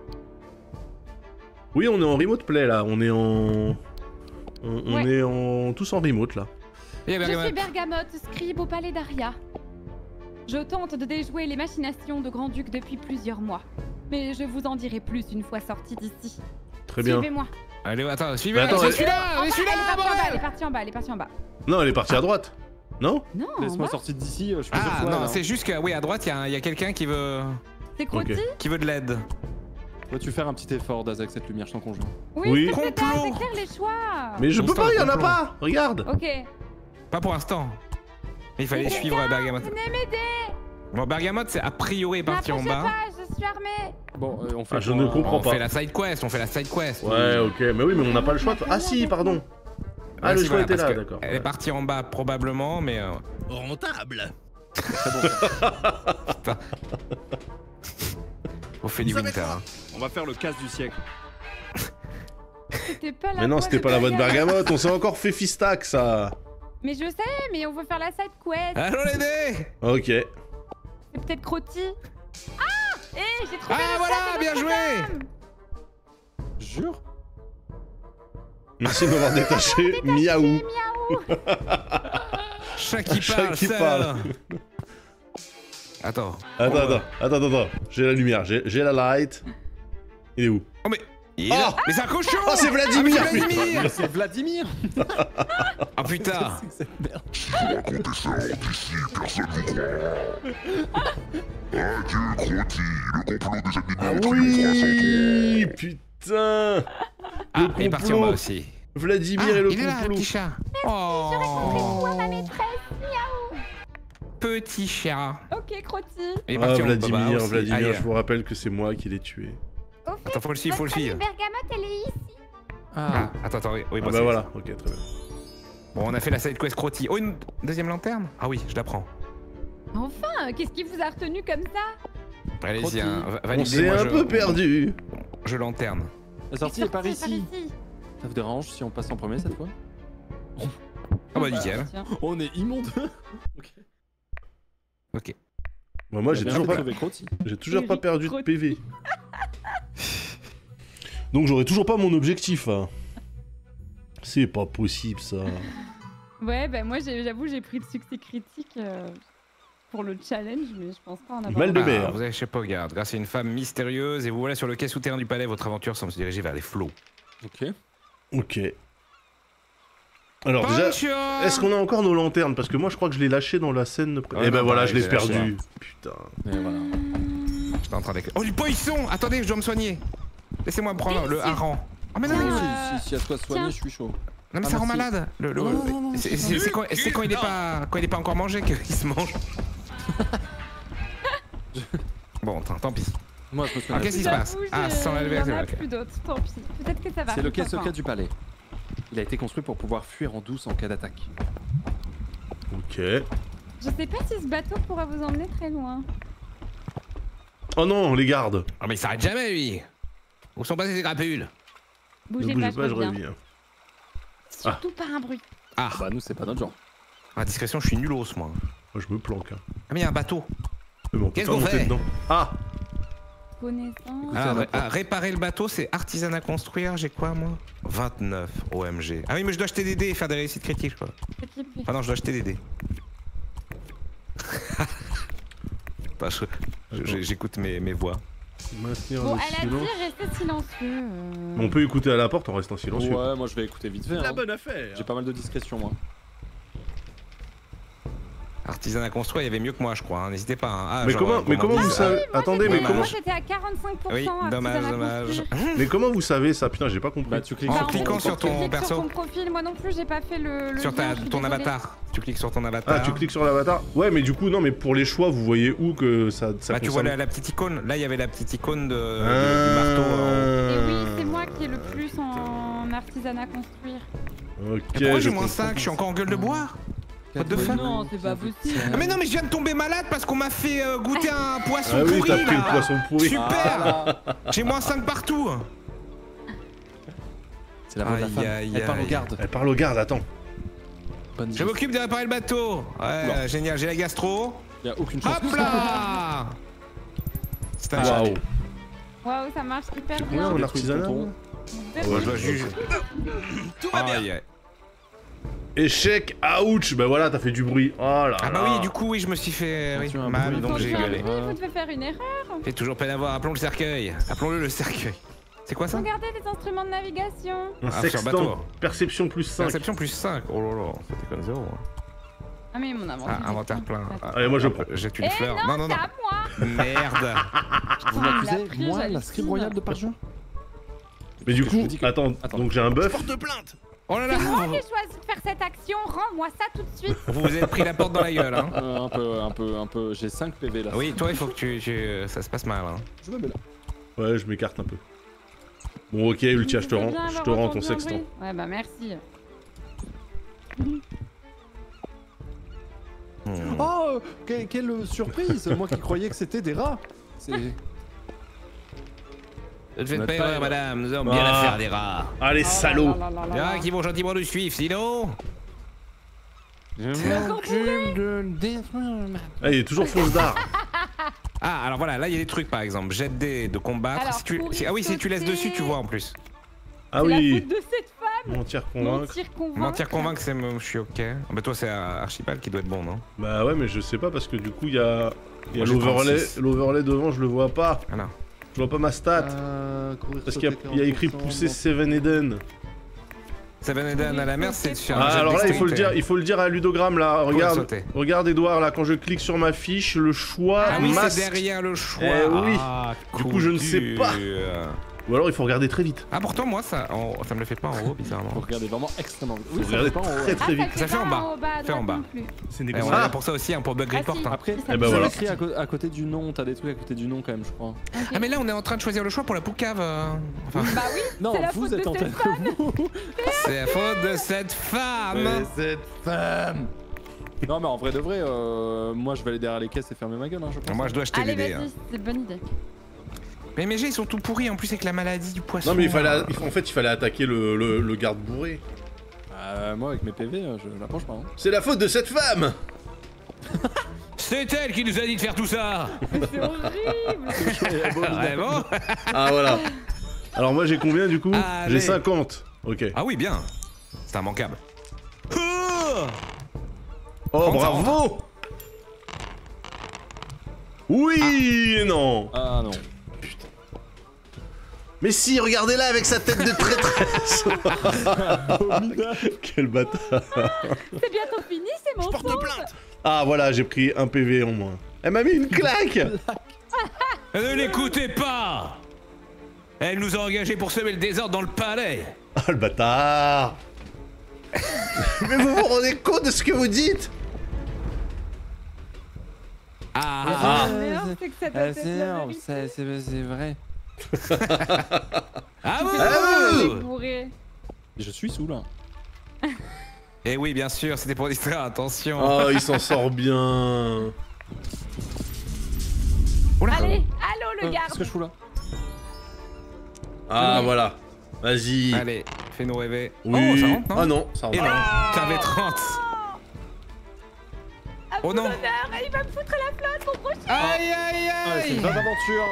Oui, on est en remote play là, on est en... On, on Ouais. est en... tous en remote là. Et Je suis Bergamote. Bergamote, scribe au palais d'Aria. Je tente de déjouer les machinations de Grand-Duc depuis plusieurs mois. Mais je vous en dirai plus une fois sorti d'ici. Très bien. Suivez-moi. Allez, attends, suivez Mais attends, c'est elle- celui-là, En mais bas, celui-là, elle est partie en bas, elle est bordel. partie en bas, elle est partie en bas. Non, elle est partie à droite. Non? Non, en Laisse-moi bas. sortir d'ici, je suis pas sûr Ah, que ce soit non, là. c'est juste que, oui, à droite, il y a, un- il y a quelqu'un qui veut... C'est Crotty. Ok. qui veut de l'aide. Dois-tu faire un petit effort, Daz, avec cette lumière, je t'en conjure. Oui, Oui. s'il te plaît, Complot. c'est clair les choix. Mais je peux Constant pas, y en a complot. pas. Regarde. Ok. Pas pour l'instant. Il fallait Mais suivre Bergamote. Venez m'aider. Bon, Bergamote, c'est a priori parti en N'approchez bas. pas, je suis armée. Bon, euh, on fait Ah, je quoi, ne hein comprends On pas. fait la side quest, on fait la side quest. Ouais, ok, mais oui, mais on n'a pas le choix. de- Ah si, pardon. Ah, Ouais, le si, choix voilà, était parce là, que d'accord. Elle est partie en bas probablement, mais... euh, Rentable. on fait du Vous savez winter. quoi hein. On va faire le casse du siècle. C'était pas la Mais non, voix c'était de pas la voix de Bergamote. Bergamote, on s'est encore fait fistac ça. Mais je sais, mais on veut faire la side quest. Allons les dés. Ok. C'est peut-être Crotty. Ah. Eh, j'ai trouvé Ah le voilà, chat de bien joué. Notre-Dame. Jure? Merci de m'avoir détaché. Miaou. Chat qui Chat parle, qui ça. parle. Attends. Attends, attends, attends, attends, attends. J'ai la lumière, j'ai j'ai la light. Il est où? Oh mais... il est là. Oh Mais c'est un cochon. Oh, c'est Vladimir, Ah, mais c'est Vladimir. Mais c'est Vladimir. Ah putain. C'est cette merde. Ah oui. Putain. Ah, Le il est parti en bas complot. aussi. Vladimir Ah, et le il est là, le complot. petit chat. Oh. Ma maîtresse, miaou. Petit chat. Ok, Crotty. Il est Ah, parti en bas Vladimir, aussi. Vladimir, Aïe. je vous rappelle que c'est moi qui l'ai tué. Au fait, Attends, faut le suivre, faut le votre amie suivre. Bergamote, elle est ici. Ah, attends, attends, oui, oui, Ah bah, bah c'est- voilà, ok, très bien. Bon, on a fait la side quest Crotty. Oh, une deuxième lanterne? Ah oui, je la prends. Enfin, qu'est-ce qui vous a retenu comme ça? Allez-y, hein, On validez, s'est moi, un je- peu perdu. Je lanterne. La sortie est par Sorti, ici. Ça vous dérange si on passe en premier cette fois? Ah bah nickel. Tiens. On est immonde. Ok. Ok. Bah, moi j'ai Bien toujours fait de pas, trouver Crotty. j'ai toujours pas Eric perdu de Crotty. P V. Donc j'aurai toujours pas mon objectif. Hein. C'est pas possible ça. Ouais, bah moi j'ai- j'avoue j'ai pris le succès critique euh, pour le challenge, mais je pense pas en avoir. Mal de Ah, mer. vous avez chez Pogard, grâce à une femme mystérieuse, et vous voilà sur le quai souterrain du palais, votre aventure semble se diriger vers les flots. Ok. Ok. Alors déjà, Pancho est-ce qu'on a encore nos lanternes? Parce que moi je crois que je l'ai lâché dans la scène. De... Ah Eh ben non, voilà, pareil, je l'ai j'ai lâché, perdu. Putain. Et voilà. J'étais en train d'écrire. Oh, le poisson! Attendez, je dois me soigner. Laissez-moi prendre le hareng. Oh, mais non, Tiens, mais, euh, Si, si, si, à ce quoi se soigner, tiens. je suis chaud. non, mais Ah, ça rend merci. malade. Le, le- Non, non, non, non, c'est c'est c'est- c'est quand, c'est quand il est Non. pas, quand il est pas encore mangé qu'il se mange. Bon, tant, tant pis. Moi, je me souviens. Ah, qu'est-ce qui se passe? J'avoue, Ah, j'ai- sans la il y levée, en c'est a ok. plus d'autres, tant pis. Peut-être que ça va. C'est le quai enfin. secret du palais. Il a été construit pour pouvoir fuir en douce en cas d'attaque. Ok. Je sais pas si ce bateau pourra vous emmener très loin. Oh non, les gardes. Ah, mais il s'arrête jamais, lui. Où sont passés ces crapules? Ne Bougez bougez pas, pas, je je reviens. reviens. Surtout pas un bruit. Ah, Bah, nous, c'est pas notre genre. à discrétion, je suis nulos, moi. Moi je me planque. Hein. Ah, mais il y a un bateau. Mais bon, on peut Qu'est-ce pas qu'on monter fait dedans. Ah. Connaissance. Alors, la ré- ah, réparer le bateau, c'est artisanat construire, j'ai quoi, moi? vingt-neuf, O M G. Ah oui, mais je dois acheter des dés et faire des réussites critiques, quoi. Petit peu. Ah non, je dois acheter des dés. Bah, je- je- J'écoute mes, mes voix. Maintenir Bon, le elle a dit silence. rester silencieux. euh. On peut écouter à la porte en restant silencieux. Ouais, moi, je vais écouter vite fait. La Hein. bonne affaire. J'ai pas mal de discrétion, moi. Artisanat construire, il y avait mieux que moi, je crois. hein. N'hésitez pas. hein. Ah, Mais genre, comment, euh, mais comment vous gourmandise. savez? Attendez, mais dommage. comment, Moi j'étais à quarante-cinq pour cent. Oui, dommage, artisanat dommage. construire. mais comment vous savez ça? Putain, j'ai pas compris. Bah, tu cliques En Bah, cliquant fait, sur tu ton cliques perso. Sur ton profil, moi non plus, j'ai pas fait le. le Sur ta, lien, je suis ton désolée. avatar. Tu cliques sur ton avatar. Ah, tu cliques sur l'avatar? Ouais, mais du coup, non, mais pour les choix, vous voyez où que ça, ça Bah, tu vois concerne- la, la petite icône. Là, il y avait la petite icône de, de- Ah. du marteau. Et euh, oui, c'est moi qui ai le plus en artisanat construire. Ok, Pourquoi je j'ai moins comprends. cinq? Je suis encore en gueule de bois? What the fuck? Non, c'est pas possible. Ah, mais non, mais je viens de tomber malade parce qu'on m'a fait euh, goûter un poisson Ah oui, pourri t'as pris là. le poisson pourri. Super. J'ai moins cinq partout. C'est la voix de la Aïe, femme. aïe, Elle parle aïe. aux gardes. Elle parle au garde, attends. Bonne Je idée. m'occupe de réparer le bateau. Ouais, Oula. génial, j'ai la gastro. Y a aucune chance. Hop là. C'est un Waouh. chat. Waouh, ça marche hyper Ouais, bien. en détruit artisanat. ton moi. Deux Ouais, points. je dois juger. Tout va bien. Aïe, aïe. Échec, ouch. Bah voilà, t'as fait du bruit. Oh là Ah bah là. oui, du coup, oui, je me suis fait oui, Attention, un mal, bruit. donc Quand j'ai tu as un gueulé. bruit, vous devez faire une erreur. Fait toujours peine à voir. Appelons le cercueil. Appelons-le le cercueil. C'est quoi ça? Regardez les instruments de navigation. Un Ah, sur sextant. bateau. Perception plus cinq. Perception plus cinq. Oh là là, ça déconne zéro. hein. Ah mais mon inventaire. Ah, est inventaire plein. Attends. Ah, Allez, moi, je hop, prends. Jette une Eh fleur. non, Non, non, non. c'est à moi. Merde. Vous Il l'a m'accusez, pris, moi, la j'hallucine. scribe royale de Parjure? Mais du Parce que je coup, vous dis que- attends, Attends. donc j'ai un buff. Porte plainte. Oh là là. C'est moi qui ai choisi de faire cette action. Rends-moi ça tout de suite. Vous vous êtes pris la porte dans la gueule, hein. Euh, un peu, un peu, un peu. J'ai cinq P V là. Oui, toi, il faut que tu, tu- ça se passe mal. Hein. Je me mets là. Ouais, je m'écarte un peu. Bon, ok, Ultia, je te C'est rends, bien je te avoir rends ton entendu un sextant. bruit. Ouais bah merci. Hmm. Oh, euh, que- quelle surprise! Moi qui croyais que c'était des rats. C'est. Ne faites Vous pas n'êtes erreur, pas- madame. Nous avons bien Ah. affaire des rats. Ah, les Oh là salauds. là là là Il y en là. a qui vont gentiment nous suivre, sinon. Je m'occupe de Ah, il est toujours fausse d'art. Ah, alors voilà, là il y a des trucs par exemple. Jet de dés de combattre. Alors, Si tu... courir, si- Ah oui, si tu laisses sauter. dessus, tu vois en plus. Ah C'est la oui. faute de cette femme. Mentir, convaincre. Mentir, convaincre. Mentir, convaincre, c'est. Je suis ok. Ah, bah toi, c'est Archibald qui doit être bon, non? Bah ouais, mais je sais pas parce que du coup, il y a, il y a Moi, j'ai l'overlay. trente-six. L'overlay devant, je le vois pas. Ah non. Je vois pas ma stat. Euh, Parce qu'il y, a- il y a écrit pousser Seven Eden. Seven Eden à la mer, c'est sur un Ah, jet de alors là, il faut le dextérité. dire, il faut le dire à Ludogramme là. Faut la Regarde, sauter. regarde Edouard là, quand je clique sur ma fiche, le choix Ah oui, masque. c'est derrière le choix. Eh oui. Ah, Du coup, je ne sais pas. couture. Ou alors il faut regarder très vite. Ah pourtant moi ça, en- ça me le fait pas en haut bizarrement. Faut regarder vraiment extrêmement vite. Oui, Faut ça regarder fait pas en haut. très ouais. très vite. Ça fait en bas. à Fait en droite bas. non plus. C'est Et négocié. on a Ah, pour ça aussi, hein, pour bug Ah, report. si. hein. Après, Et ben c'est voilà. écrit à, co- à côté du nom, t'as des trucs à côté du nom quand même, je crois. Ok. Ah mais là on est en train de choisir le choix pour la poucave. euh, Enfin, Bah oui, Non, c'est la vous faute êtes de en train cette de vous. c'est la faute de cette femme. cette femme. Non, mais en vrai de vrai, euh, moi je vais aller derrière les caisses et fermer ma gueule, hein, je pense. Moi je dois acheter Allez, des dés. vas-y, hein. c'est une bonne idée. Mais mes jets ils sont tout pourris en plus avec la maladie du poisson. Non mais il fallait, il faut- en fait il fallait attaquer le, le, le garde bourré. Euh, moi avec mes P V, euh, je l'approche pas. Hein. C'est la faute de cette femme. C'est elle qui nous a dit de faire tout ça. C'est horrible. Vraiment? Ah voilà. Alors moi j'ai combien du coup? Allez. J'ai cinquante. Ok. Ah oui bien. C'est immanquable. Oh Comment ça bravo. Oui et non. Ah non. Mais si, regardez-la avec sa tête de traîtresse. Quel bâtard. C'est bientôt fini, c'est mon Porte tour. plainte. Ah voilà, j'ai pris un P V en moins. Elle m'a mis une claque. Ne l'écoutez pas. Elle nous a engagés pour semer le désordre dans le palais. Ah le bâtard. Mais vous vous rendez compte de ce que vous dites? Ah, Ah, merde, c'est que ça doit Ah, être c'est la énorme, vérité. c'est c'est- c'est vrai. ah vous. Ah, Les vous. bourrés. Je suis sous là. Et oui bien sûr, c'était pour distraire, attention. Oh, il s'en sort bien. Oula. Allez, allô le Euh, garde. Qu'est-ce que je fous là? Ah voilà. Vas-y. Allez, fais-nous rêver. Oui. Oh ça rentre non? Ah non, ça rentre. Et non, t'avais trente. À Oh vous non. l'honneur, il va me foutre la flotte, mon prochain. Aïe aïe Ah, c'est une aïe. vraie aventure.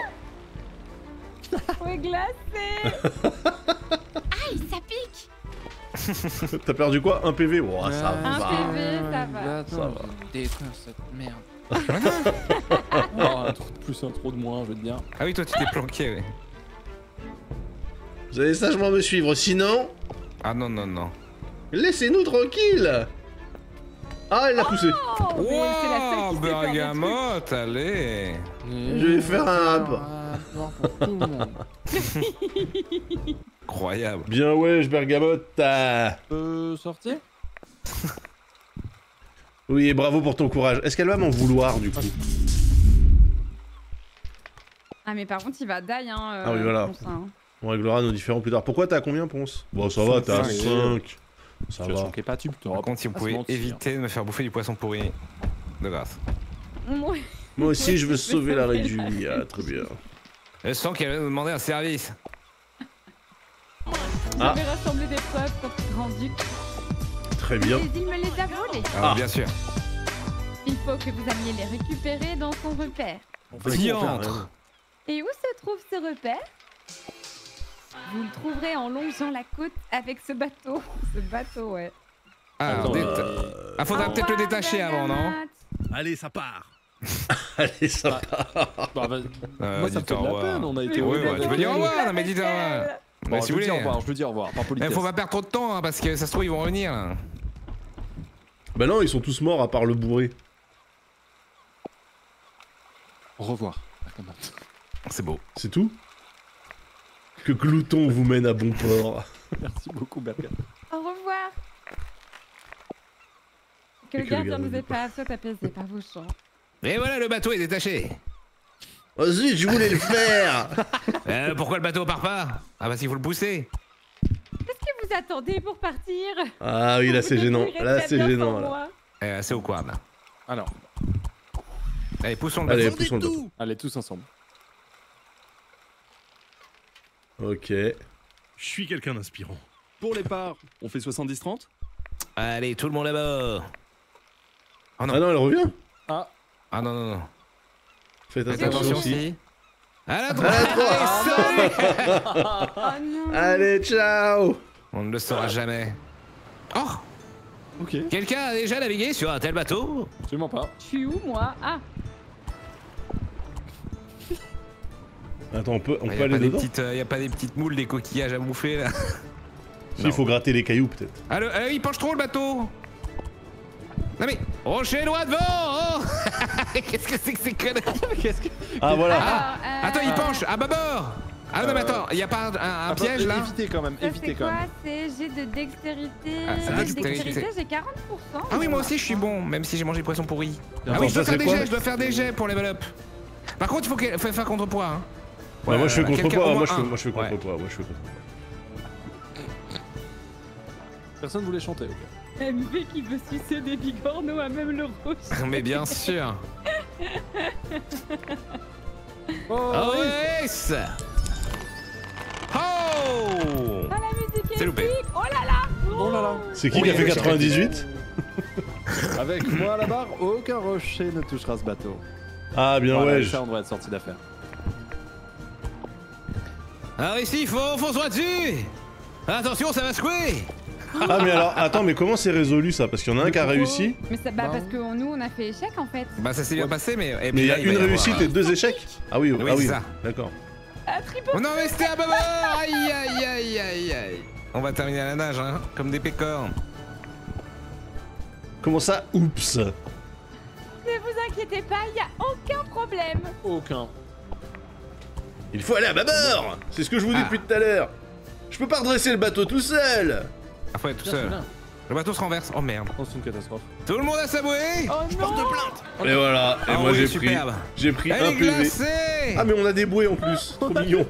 On est glacé. Aïe, ça pique. T'as perdu quoi? Un P V? Oh, ça Un va. P V, ça va. Attends, Ça va. je vais détruire cette merde. Oh, un trou de plus, un trou de moins, je veux te dire. Ah oui toi tu t'es planqué oui. Vous allez sagement me suivre, sinon... Ah non non non. Laissez-nous tranquille. Ah, elle l'a poussé. Oh, mais c'est la seule Wow, qui sait faire des bergamote, allez. Je vais faire un rap. pour tout le monde. Incroyable. Bien wesh, bergamote. Ah. Peut sortir? Oui, et bravo pour ton courage. Est-ce qu'elle va m'en vouloir, du coup? Ah mais par contre il va die hein. euh, Ah oui, voilà. Ponce, hein. On réglera nos différends plus tard. Pourquoi t'as combien, Ponce? Bon, ça va, t'es à Cinq. cinq. Ça Tu as va. choqué pas, tu peux Par contre si vous pouvez éviter de me faire bouffer du poisson pourri. De grâce. Ouais. Moi aussi, je veux Je vais sauver la sauver reine la Julie. Ah, très bien. Je sens qu'elle va nous demander un service. Ah. Je vais rassembler des preuves pour le grand duc. Très bien. Et il me les a volées. Ah, Ah. bien sûr. Il faut que vous alliez les récupérer dans son repère. Diantre. Et où se trouve ce repère? Vous le trouverez en longeant la côte avec ce bateau. Ce bateau, ouais. Alors, Attends, déta- euh, ah, faudra Au peut-être le revoir, détacher avant, non? Bergamote. Allez, ça part. Allez, ça va. Bah, vas-y. Euh, Moi, ça me dites fait au de la revoir. peine, on a été Oui, au ouais, revoir tu peux avec dire au elle. revoir, non mais dites au revoir. Bon, Bah, je si lui vous dis au voulez. revoir, je lui dis au revoir, par Eh, politesse. faut pas perdre trop de temps, hein, parce que ça se trouve, ils vont revenir. Là. Bah non, ils sont tous morts à part le bourré. Au revoir. Bergamote. C'est beau. C'est tout? Que Glouton vous mène à bon port. Merci beaucoup, Bergamote. Au revoir. Que Et le que le gardien gardien nous ait du pas assez apaisé par vos chants. Et voilà, le bateau est détaché. Oh zut, je voulais le faire. Euh, pourquoi le bateau part pas? Ah bah s'il faut le pousser. Qu'est-ce que vous attendez pour partir? Ah oui, là Vous c'est gênant. débrouillerez Là très c'est bien gênant. sans Là. moi. Eh, c'est au quad là. Alors, Allez, poussons le Allez, bateau. poussons le bateau. allez, tous ensemble. Ok. Je suis quelqu'un d'inspirant. Pour les parts, on fait soixante-dix trente? Allez, tout le monde à bord. Oh non. Ah non, elle revient. Ah, Ah non, non, non. Faites Faites attention attention aussi. si. À la À la droite. droite. Oh non. Allez, ciao. On ne le saura jamais. Oh. ok. Quelqu'un a déjà navigué sur un tel bateau? Absolument pas. Je suis où moi? Ah. Attends, on peut, on Il peut y a, aller pas des dedans? petites, euh, y a pas des petites moules, des coquillages à bouffer là. Si, il faut gratter les cailloux peut-être. Ah, le- euh, il penche trop le bateau. Non mais. Rocher loin devant. Oh. Qu'est-ce que c'est que ces conneries? Qu'est-ce que. Ah voilà. Ah, euh, Attends, il penche à bâbord. Ah non, mais Euh, attends, y a pas un, un Ah, piège là? Évitez quand même, Ça, évitez c'est quand quoi? même. C'est j'ai de dextérité. Ah, c'est de dextérité. dextérité, j'ai quarante pour cent. Ah oui, moi aussi je suis bon, même si j'ai mangé le poisson pourri. Ah Attends, oui, je dois ça, faire c'est des quoi jets, je dois faire des jets pour level up. Par contre, il faut, que- faut faire contrepoids. Hein. Bah, moi je fais Euh, quelqu'un contrepoids, au moi moins je fais, un. moi je fais Ouais. contrepoids, moi je fais contrepoids. Personne voulait chanter, ok. M V qui veut sucer des bigorneaux à même le rouge. Mais bien sûr. Oh, Oh oui. yes. Oh. Ah, la musique est C'est loupé. épique. Oh là là. Oh là là. C'est qui Oui, qui a fait avec- quatre-vingt-dix-huit? Avec moi à la barre, aucun rocher ne touchera ce bateau. Ah bien Voilà, ouais. ça, on devrait être sorti d'affaire. Alors ici, faut, faut soit dessus. Attention, ça va secouer. Ah mais alors, attends, mais comment c'est résolu ça? Parce qu'il y en a un qui a réussi, Mais ça, bah Non. parce que nous on a fait échec en fait. Bah ça s'est bien passé, mais... et mais puis il y là, a va une avoir- réussite et deux échecs? Ah oui, Oui, ah oui, c'est ça. d'accord. Ah, triple. Oh non mais c'était à bord. Aïe aïe aïe aïe aïe. On va terminer à la nage, hein, comme des pécores. Comment ça? Oups. Ne vous inquiétez pas, il y a aucun problème. Aucun. Il faut aller à bâbord. C'est ce que je vous dis Ah. depuis tout à l'heure. Je peux pas redresser le bateau tout seul. Ah, faut être tout Bien, seul. bien. Le bateau se renverse. Oh merde. Oh, c'est une catastrophe. Tout le monde a sa bouée. Oh non. Et voilà, et Ah moi oui, j'ai pris, superbe. j'ai pris Elle un est P V. glacée. Ah mais on a des bouées en plus, trop mignon.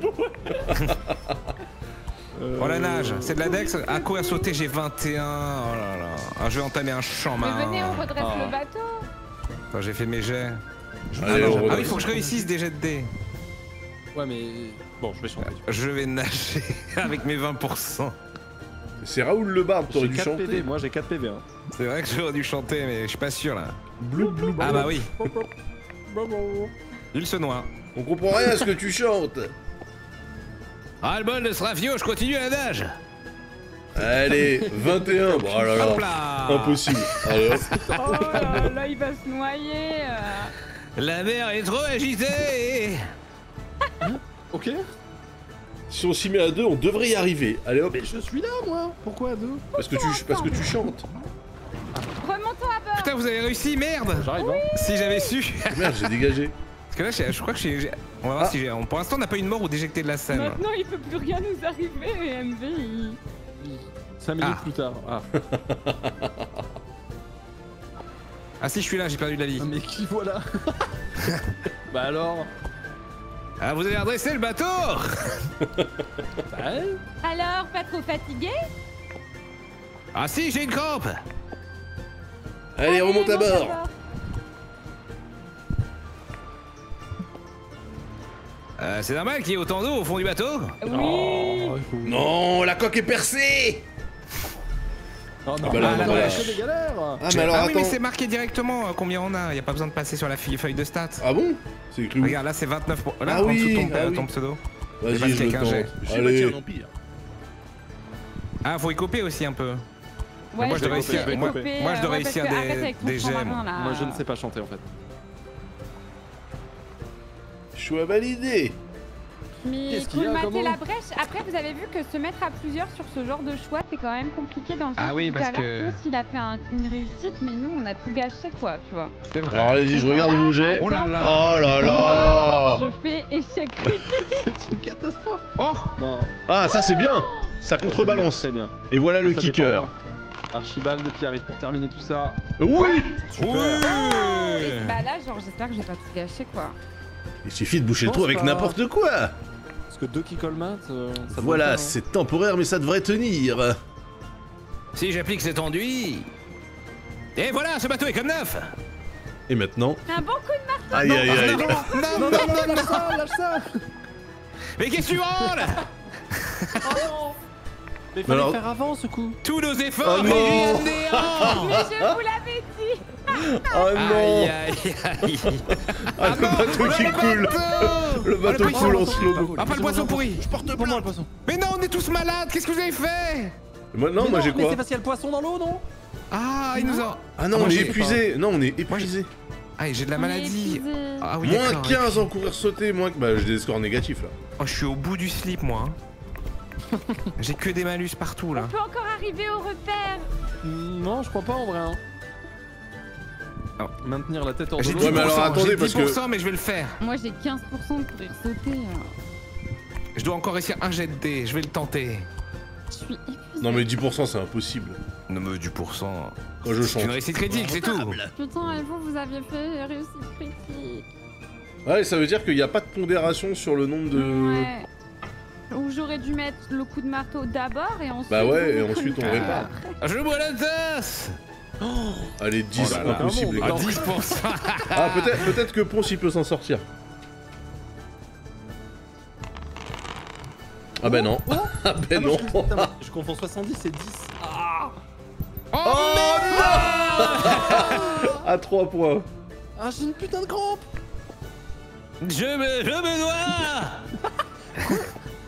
Oh la nage, c'est de la dex. À courir sauter, j'ai vingt et un. Oh là là. Ah, je vais entamer un champ Mais marin. venez, on redresse Ah. le bateau. Attends, j'ai fait mes jets. Ah, Allez, non, on ah oui, redresse. faut que je réussisse des jets de dés. Ouais, mais. Bon, je vais chanter. Je vais nager avec mes vingt pour cent. C'est Raoul le barbe, t'aurais J'ai dû quatre P V, chanter. moi j'ai quatre P V. Hein. C'est vrai que j'aurais dû chanter, mais je suis pas sûr là. Blou, blou, blou. Ah bah oui, il se noie. On comprend rien à ce que tu chantes. Ah le bol de ce rafio, je continue à la nage. Allez, vingt et un, bon oh là Hop là, là. impossible. Allez hop. Oh là là, il va se noyer. euh. La mer est trop agitée. Ok. Si on s'y met à deux, on devrait y arriver. Allez hop, Mais je suis là, moi. Pourquoi à deux? parce que tu, parce que tu chantes. Remontons à bord. Putain, vous avez réussi, merde. J'arrive, hein. Si j'avais su. Merde, j'ai dégagé. Parce que là, je, je crois que j'ai. On va voir Ah. si j'ai. Pour l'instant, on n'a pas eu de mort ou d'éjecté de la scène. Maintenant, il peut plus rien nous arriver. Et M V, il... cinq minutes Ah. plus tard. Ah. Ah si, je suis là, j'ai perdu de la vie. Ah, mais qui voilà? Bah alors. Ah, vous avez redressé le bateau. Bah, ouais. Alors, pas trop fatigué? Ah si, j'ai une crampe. Allez, remonte à monte bord. Euh, c'est normal qu'il y ait autant d'eau au fond du bateau. Oui. Oh, il faut- Non, la coque est percée. Oh non, Ah bah là, mais on non, va- c'est des galères. Ah mais alors ah oui, mais attends. c'est marqué directement euh, combien on a. Y a pas besoin de passer sur la fi- feuille de stats. Ah bon? C'est écrit où? Regarde, là c'est vingt-neuf pour. Là, Ah en oui, dessous de ton, ah euh, oui. ton pseudo. parce Vas-y, je qu'il y le a qu'un jet. tente. J'ai bâti Allez. un empire. Ah, faut y copier aussi un peu. Ouais, moi, je dois faut réussir- couper, moi- couper, moi, je dois ouais, réussir parce que des- arrête avec ton des fond gemmes. marin, là. Moi je ne sais pas chanter en fait. Choix validé. Mais Qu'est-ce qu'il y a, colmater comment la brèche. Après, vous avez vu que se mettre à plusieurs sur ce genre de choix, c'est quand même compliqué dans le Ah sens oui, où parce tout à l'heure, que- Klaus, il a fait un- une réussite, mais nous, on a tout gâché, quoi, tu vois. C'est vrai. Alors allez-y, je regarde vos jets. Oh là là. Oh là là. Je fais échec critique. C'est une catastrophe. Oh. Non, Ah, ça c'est bien. Ça contrebalance. très bien. Et voilà le Ça kicker. dépend. Archibald qui arrive pour terminer tout ça. Oui. Oui. Bah là, genre, j'espère que j'ai pas tout gâché, quoi. Il suffit de boucher le Je trou pense avec pas. n'importe quoi. Parce que deux qui colmatent, euh, ça doit Voilà, le faire, c'est temporaire mais ça devrait tenir. Si j'applique cet enduit. Et voilà, ce bateau est comme neuf. Et maintenant. Un bon coup de Aïe aïe aïe. Non, hein. Non, non, non, lâche ça, lâche ça. Mais qu'est-ce que tu rends Mais fallait alors- faire avant ce coup. Tous nos efforts Oh non. réduits à néant. Mais je vous l'avais dit. Oh Aïe non. aïe aïe. Ah, le bateau qui coule. Le bateau poisson. coule en slow-mo. Ah, pas le poisson pourri. Je porte Pour moi plainte. le poisson. Mais non, on est tous malades. Qu'est-ce que vous avez fait? Moi, non, Mais moi j'ai mais quoi? c'est parce qu'il y a le poisson dans l'eau, non? Ah, il nous a. Ah non, Moi, on est j'ai- épuisé. Non, on est épuisé. Ah, j'ai de la On est maladie. épuisé. Ah oui, Moins d'accord. quinze en courir sauter, moins que. Bah, j'ai des scores négatifs là. Oh, je suis au bout du slip, moi. hein. J'ai que des malus partout là. On peut encore arriver au repère. Non, je crois pas en vrai. Hein. Non. Maintenir la tête hors de J'ai l'eau. dix Ouais, mais alors, pour cent, attendez, j'ai parce dix pour cent, mais je vais le faire. Moi, j'ai quinze pour cent de courir sauter. euh. Je dois encore réussir un jet de dés, je vais le tenter. Je suis épuisée. Non mais dix pour cent c'est impossible. Non mais du pourcent. Quand je C'est une chante. réussite critique, c'est tout. Putain, et vous, vous aviez fait réussite critique. Ouais, ça veut dire qu'il n'y a pas de pondération sur le nombre de... Ouais. Ou j'aurais dû mettre le coup de marteau d'abord et ensuite... Bah ouais, et vous ensuite on prenez- répare. Je bois la tasse. Allez, dix, Oh là là. impossible les Ah, gars. dix pour cent. Ah, peut-être peut-être que Ponce il peut s'en sortir. Ah bah non. Ah Ah bah non, non. je, putain, mais je confonds soixante-dix et dix. Ah, Oh, Oh non. À trois points. ah j'ai une putain de crampe. Je me, je me dois.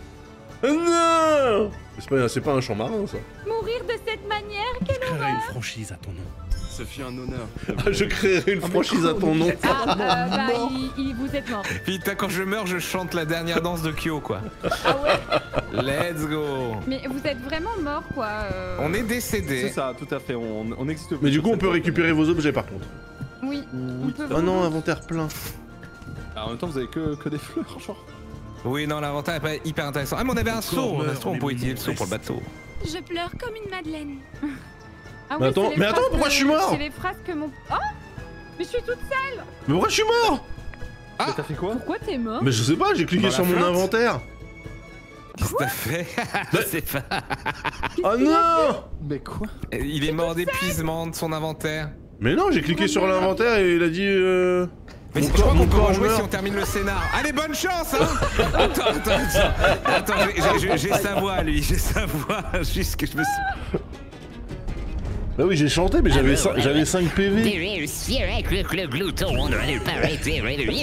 Non. C'est pas, c'est pas un champ marin ça. Mourir de cette manière, quelle Je créerai horreur. une franchise à ton nom. Ce fut un honneur. Ah, je créerai une franchise à ton nom. Ah, euh, bah, il, il- vous êtes mort. Putain, quand je meurs, je chante la dernière danse de Kyo, quoi. Ah ouais. Let's go. Mais vous êtes vraiment mort, quoi. euh. On est C'est décédé. ça, tout à fait, on, on existe plus. Mais du coup on sur peut cette- récupérer vos objets par contre. Oui. On Oui. peut Oh vous- non, inventaire plein. Ah, en même temps, vous avez que, que des fleurs, genre. Oui, non, l'inventaire est pas hyper intéressant. Ah, mais on avait un seau. meurt, Ça se trouve, on mais pouvait mon utiliser le seau pour le reste. bateau. Je pleure comme une madeleine. Ah Mais oui, attends, c'est les mais attends, phrases pourquoi que- je suis mort C'est les phrases que mon... Oh. Mais je suis toute seule. Mais pourquoi je suis mort? Ah. Mais t'as fait quoi? Pourquoi t'es mort? Mais je sais pas, j'ai cliqué Dans la sur mon flotte. inventaire. Qu'est-ce que t'as fait? Je sais pas. Oh non. Mais quoi? Il est mort d'épuisement de son inventaire. Mais non, j'ai cliqué sur l'inventaire et il a dit euh... Mais mon je crois corps- qu'on mon peut corps rejouer meurt. si on termine le scénar. Allez, bonne chance, hein. Attends, attends, attends. Attends, j'ai- j'ai- j'ai sa voix, lui. J'ai sa voix. Juste que je me suis... Bah oui, j'ai chanté, mais j'avais Ah, cin- ouais, j'avais ouais. cinq P V. Réussir avec le, le glouton, on aurait le paraître.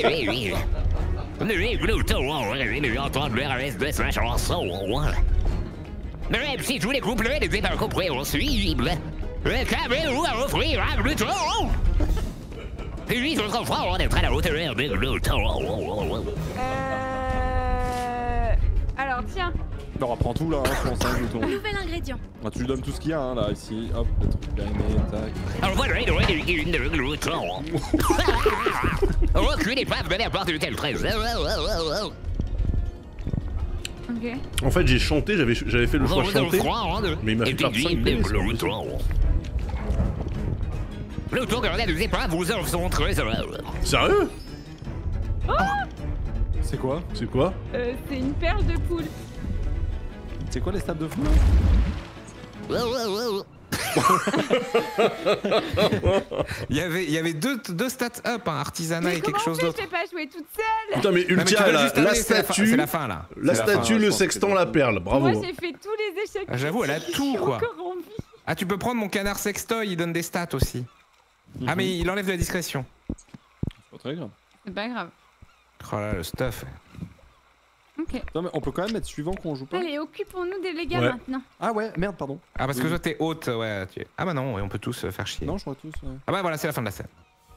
Le glouton, on aurait entendre le reste de sa chanson. Même si tous les couples étaient incompréhensibles, le câble ou à offrir un glouton. Puis on s'en d'être à la hauteur du glouton. Euh... Alors, tiens. On reprend tout là, hein, je pense, hein, Glouton. Nouvel ingrédient. Ah, tu lui donnes tout ce qu'il y a, hein, là, ici. Hop, le truc périmé, tac. Alors voilà le régime de glouton. Aucune épave de n'importe quel trésor. Ok. En fait, j'ai chanté, j'avais j'avais fait le choix de chanter. Mais il m'a fait perdre cinq P V, c'est glouton. Glouton, quand on a des épreuves, vous offre son trésor. Sérieux? C'est quoi? C'est quoi? Euh, c'est une perle de poule. C'est quoi les stats de fou? Il y avait, il y avait deux, deux stats up, hein, artisanat Mais et quelque comment chose on fait? d'autre. Je vais pas jouer toute seule. Putain, mais Non, mais tu Ultia, vas la, juste la arriver, c'est la fin- statue, C'est la fin, là. la C'est la fin, statue, je le pense que sextant, c'est la bon. perle, bravo. Moi, j'ai fait tous les échecs. Ah, j'avoue, elle a possibles. tout, Je suis quoi. encore en vie. Ah, tu peux prendre mon canard sextoy, il donne des stats aussi. Ah, mais il enlève de la discrétion. C'est pas très grave. C'est pas grave. Oh là, le stuff. Ok. Non, mais on peut quand même mettre suivant qu'on joue pas. Allez, occupons-nous des légas Ouais. maintenant. Ah ouais, merde, pardon. Ah, parce que Oui. toi, t'es haute, ouais. Tu... Ah, bah non, ouais, on peut tous euh, faire chier. Non, je crois tous. ouais. Ah, bah voilà, c'est la fin de la scène.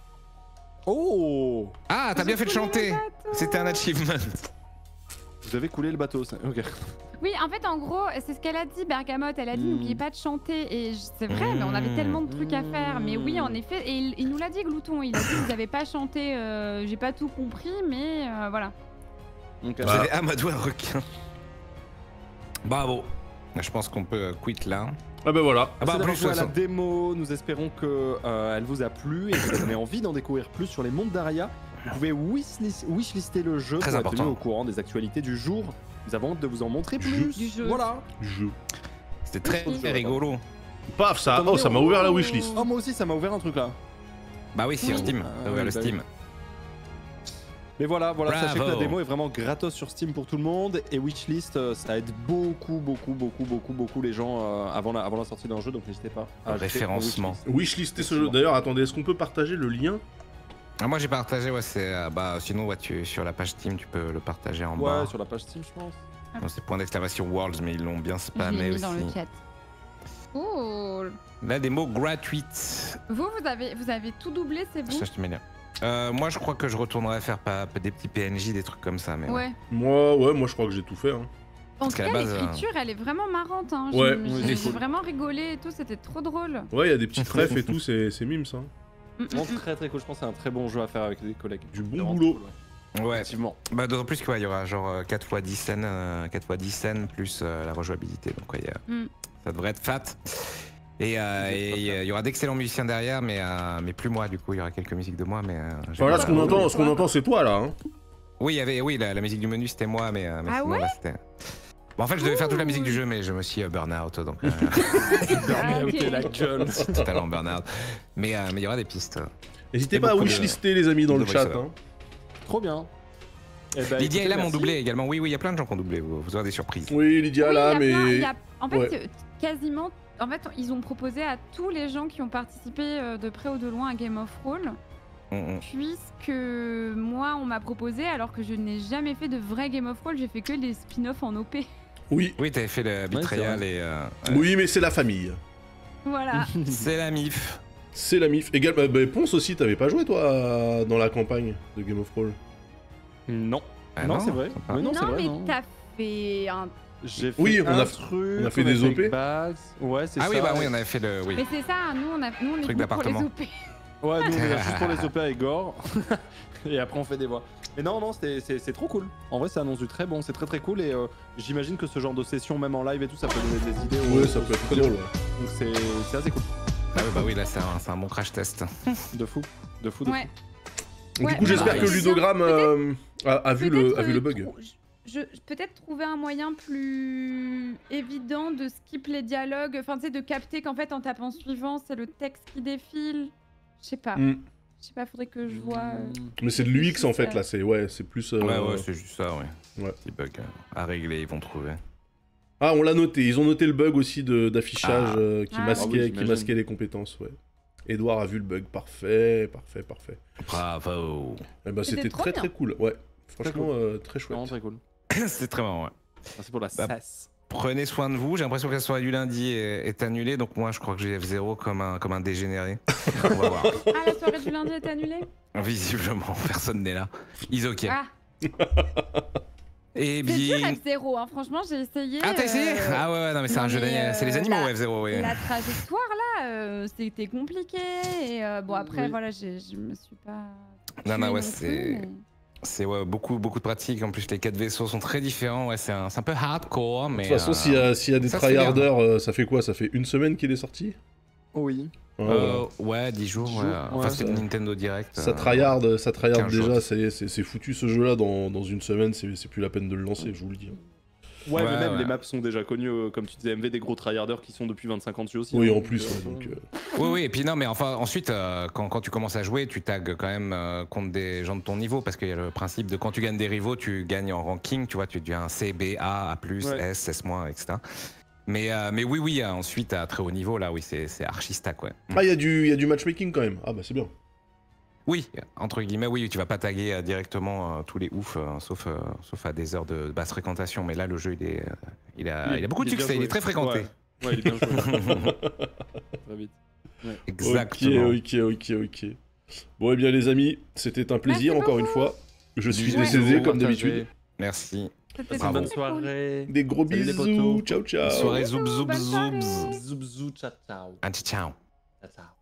Oh! Ah, t'as bien fait de coulé chanter. le bateau. C'était un achievement. Vous avez coulé le bateau, ça. Ok. Oui, en fait, en gros, c'est ce qu'elle a dit, Bergamote. Elle a dit, Mm. n'oubliez pas de chanter. Et je- c'est vrai, mais on avait Mm. tellement de trucs à faire. Mais oui, Mm. en effet. Et il, il nous l'a dit, Glouton. Il a dit, vous avez pas chanté. euh, J'ai pas tout compris, mais euh, voilà. Ok. Bah. J'avais Amadou un requin. Bravo. Je pense qu'on peut euh, quit là. Ah bah voilà. Ah bah, Merci d'avoir plus, joué à la soixante. démo, nous espérons que euh, elle vous a plu et que vous avez envie d'en découvrir plus sur les mondes d'Aria. Vous pouvez wishlist- wishlister le jeu Très pour être tenu important. au courant des actualités du jour. Nous avons hâte de vous en montrer Du plus. Du jeu. Voilà. Du jeu. C'était très, Oui. très rigolo. Paf, ça, Attendez, oh, ça m'a on- ouvert la wishlist. Oh, moi aussi, ça m'a ouvert un truc là. Bah oui, sur Oui. Steam. Ah, T'as ouvert oui, le bah Steam. Mais voilà, voilà, sachez que la Bravo. démo est vraiment gratos sur Steam pour tout le monde et wishlist, euh, ça aide beaucoup, beaucoup, beaucoup, beaucoup, beaucoup les gens euh, avant, la, avant la sortie d'un jeu, donc n'hésitez pas à ajouter en Référencement. wishlist. Wishlister ce jeu. D'ailleurs, attendez, est-ce qu'on peut partager le lien? Ah, moi j'ai partagé, ouais, c'est. euh, bah sinon, ouais, tu, sur la page Steam, tu peux le partager en bas. Ouais, sur la page Steam, je pense. Non, c'est point d'exclamation Worlds, mais ils l'ont bien Je spammé l'ai mis aussi. dans le chat. Cool. La démo gratuite. Vous, vous avez, vous avez tout doublé, c'est bon? Ça, je te mets là. Euh, moi, je crois que je retournerai faire pas, des petits P N J, des trucs comme ça. Mais ouais. Ouais. Moi, ouais, moi je crois que j'ai tout fait. Hein. En Parce tout qu'à la cas, base, euh, l'écriture, elle est vraiment marrante. Hein. Ouais, J'ai- oui, j'ai c'est j'ai cool. vraiment rigolé et tout, c'était trop drôle. Ouais, il y a des petites refs et tout, c'est c'est mime ça. Mm, mm, Vraiment mm. très très cool, je pense que c'est un très bon jeu à faire avec des collègues. Du bon C'est vraiment boulot. cool, ouais. Ouais, Effectivement. bah, d'autant plus qu'il ouais, y aura genre quatre fois dix scènes, euh, quatre fois dix scènes plus euh, la rejouabilité, donc ouais, y a- Mm. ça devrait être fat. Et euh, et il y aura d'excellents musiciens derrière, mais, euh, mais plus moi du coup, il y aura quelques musiques de moi, mais... Euh, j'ai Voilà, pas- ce qu'on entend, ce qu'on entend, c'est toi là. Hein. Oui, il y avait, oui la, la musique du menu c'était moi, mais, euh, mais Ah sinon ouais là c'était... Bon, en fait, je devais faire toute la musique du Cool. jeu, mais je me suis euh, burn out, donc euh, Ah, ok. T'es la gueule. totalement burn out. Mais euh, mais il y aura des pistes. N'hésitez Et pas à beaucoup de- wishlister les amis dans de le chat. voice-over. Hein. Trop bien. Eh ben, Lydia écoutez, et là m'ont merci. doublé également. Oui, oui, il y a plein de gens qui ont doublé. Vous, vous aurez des surprises. Oui, Lydia Oui, là, il y a mais. plein- il y a- En fait, Ouais. euh, quasiment. En fait, ils ont proposé à tous les gens qui ont participé euh, de près ou de loin à Game of Thrones, Mm, mm. puisque moi, on m'a proposé, alors que je n'ai jamais fait de vrai Game of Thrones, j'ai fait que les spin-offs en O P. Oui. Oui, t'avais fait le Betrayal et. euh, ouais. Oui, mais c'est la famille. Voilà. C'est la M I F. C'est la mif. Égal, bah, bah, Ponce aussi, t'avais pas joué toi à- dans la campagne de Game of Thrones. Non. Ah non, non, c'est vrai. sympa. Mais non, c'est vrai. mais non. t'as fait un. J'ai fait Oui, on un a- truc, on a fait des O P. Bags. Ouais, c'est Ah ça. oui, bah oui, on avait fait le. Oui. Mais c'est ça, nous on, a... nous, on est Truc venus pour les d'appartement. O P. Ouais, nous on est là juste pour les O P avec Gore. Et après on fait des voix. Mais non, non, c'était- c'est c'est trop cool. En vrai, ça annonce du très bon, c'est très très cool. Et euh, j'imagine que ce genre de session, même en live et tout, ça peut donner des idées. aux- Ouais, ça aux peut être très studios. drôle. Ouais. Donc c'est c'est assez cool. Ah oui, bah oui, là c'est un, c'est un bon crash test. De fou. De fou, de Ouais. Donc, Ouais, du coup, mais j'espère ouais, que c'est Ludogramme euh, a, a vu le, Peut-être, a vu le euh, bug. trou- Je, je- peut-être trouver un moyen plus évident de skip les dialogues, enfin tu sais, de capter qu'en fait en tapant suivant, c'est le texte qui défile. Je sais pas. Mm. Je sais pas, faudrait que je vois. euh, Mais c'est de l'U X en fait là, c'est ouais, c'est plus. euh, Ouais, ouais, c'est juste ça, ouais. Ouais. Petit bug euh, à régler, ils vont trouver. Ah, on l'a noté. Ils ont noté le bug aussi de- d'affichage Ah. euh, qui Ah. masquait, Ah oui, qui j'imagine. masquait les compétences. Ouais. Edouard a vu le bug. Parfait, parfait, parfait. Bravo. Eh ben, C'était c'était trop très bien. très cool. Ouais. Franchement, cool. euh, très Vraiment chouette. très cool. C'était très marrant, ouais. Merci pour la Bah, sasse. Prenez soin de vous. J'ai l'impression que la soirée du lundi est, est annulée, donc moi je crois que j'ai F zéro comme un, comme un dégénéré. On va voir. Ah, la soirée du lundi est annulée. Visiblement, personne n'est là. Ils ok. Ah, Eh c'est dur bien. F zéro, hein. Franchement, j'ai essayé. Ah, t'as essayé euh, Ah ouais, ouais, non, mais c'est non, un jeu mais, d'animaux. C'est les euh, animaux, la- F zéro, oui. La trajectoire là, euh, c'était compliqué. Et euh, bon, après, Oui. voilà, j'ai- je me suis pas. Non, non, tuée ouais, plus, c'est- mais- C'est ouais, beaucoup, beaucoup de pratiques. En plus, les quatre vaisseaux sont très différents. Ouais, c'est un, c'est un peu hardcore, mais. De toute façon, euh, s'il y, a- s'il y a des ça, c'est bien. tryharders, euh, ça fait quoi? Ça fait une semaine qu'il est sorti? Oui. Ouais, euh, ouais, dix jours. dix ouais. jours, Enfin, ouais, c'est ça- le Nintendo Direct. Ça euh, tryhard, ça tryhard quinze jours. déjà, ça y est, c'est c'est foutu ce jeu-là dans, dans une semaine, c'est c'est plus la peine de le lancer, je vous le dis. Ouais, Ouais, mais même ouais. les maps sont déjà connues, euh, comme tu disais, M V, des gros tryharders qui sont depuis vingt-cinq ans dessus aussi. Oui, hein, en donc, plus, euh, ouais, donc. euh, Oui, oui, et puis non, mais enfin, ensuite, euh, quand, quand tu commences à jouer, tu tags quand même euh, contre des gens de ton niveau, parce qu'il y a le principe de quand tu gagnes des rivaux, tu gagnes en ranking, tu vois, tu deviens C, B, A, A+, Ouais. S, S-, et cetera. Mais, euh, mais oui, oui, euh, ensuite, à très haut niveau, là, oui, c'est c'est archi stack, ouais. Ah, il y, a du- il y a du matchmaking quand même. Ah, bah c'est bien. Oui, entre guillemets, oui, tu vas pas taguer euh, directement euh, tous les oufs, euh, sauf, euh, sauf à des heures de basse fréquentation, mais là, le jeu, il, est, euh, il, a, il, a beaucoup de il est bien succès, il est joué. très fréquenté. Ouais, ouais, il est bien joué. Très vite. Exactement. Ok, ok, ok, ok. Bon, eh bien, les amis, c'était un plaisir, Merci encore une beaucoup. fois. Je suis Bisous. décédé, comme Partagez. d'habitude. Merci. C'était Bravo. Bonne très cool. soirée. Des gros Salut les bisous. potos. Ciao, ciao. Soirée zoub zoub bonne soirée. zoubs. Zoub zou, ciao ciao. Un petit ciao. Ciao, ciao.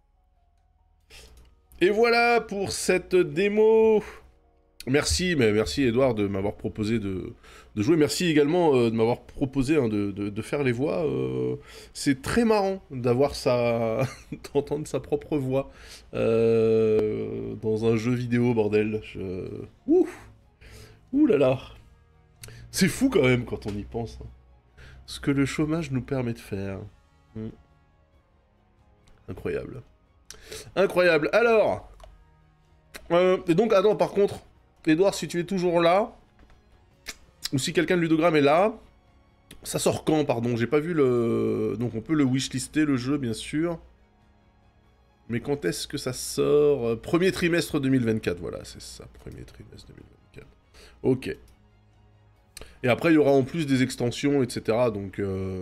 Et voilà pour cette démo. Merci, mais merci Edouard de m'avoir proposé de, de jouer. Merci également euh, de m'avoir proposé hein, de, de, de faire les voix. euh, c'est très marrant d'avoir sa, d'entendre sa propre voix euh, dans un jeu vidéo, bordel. Je... Ouh, ouh là là. C'est fou quand même quand on y pense. hein. Ce que le chômage nous permet de faire. Hmm. Incroyable. Incroyable. Alors, euh, et donc, attends, par contre, Edouard, si tu es toujours là, ou si quelqu'un de Ludogramme est là, ça sort quand, pardon? J'ai pas vu le... Donc, on peut le wishlister, le jeu, bien sûr. Mais quand est-ce que ça sort? Euh, Premier trimestre deux mille vingt-quatre, voilà, c'est ça, premier trimestre deux mille vingt-quatre. Ok. Et après, il y aura en plus des extensions, et cetera, donc... Euh...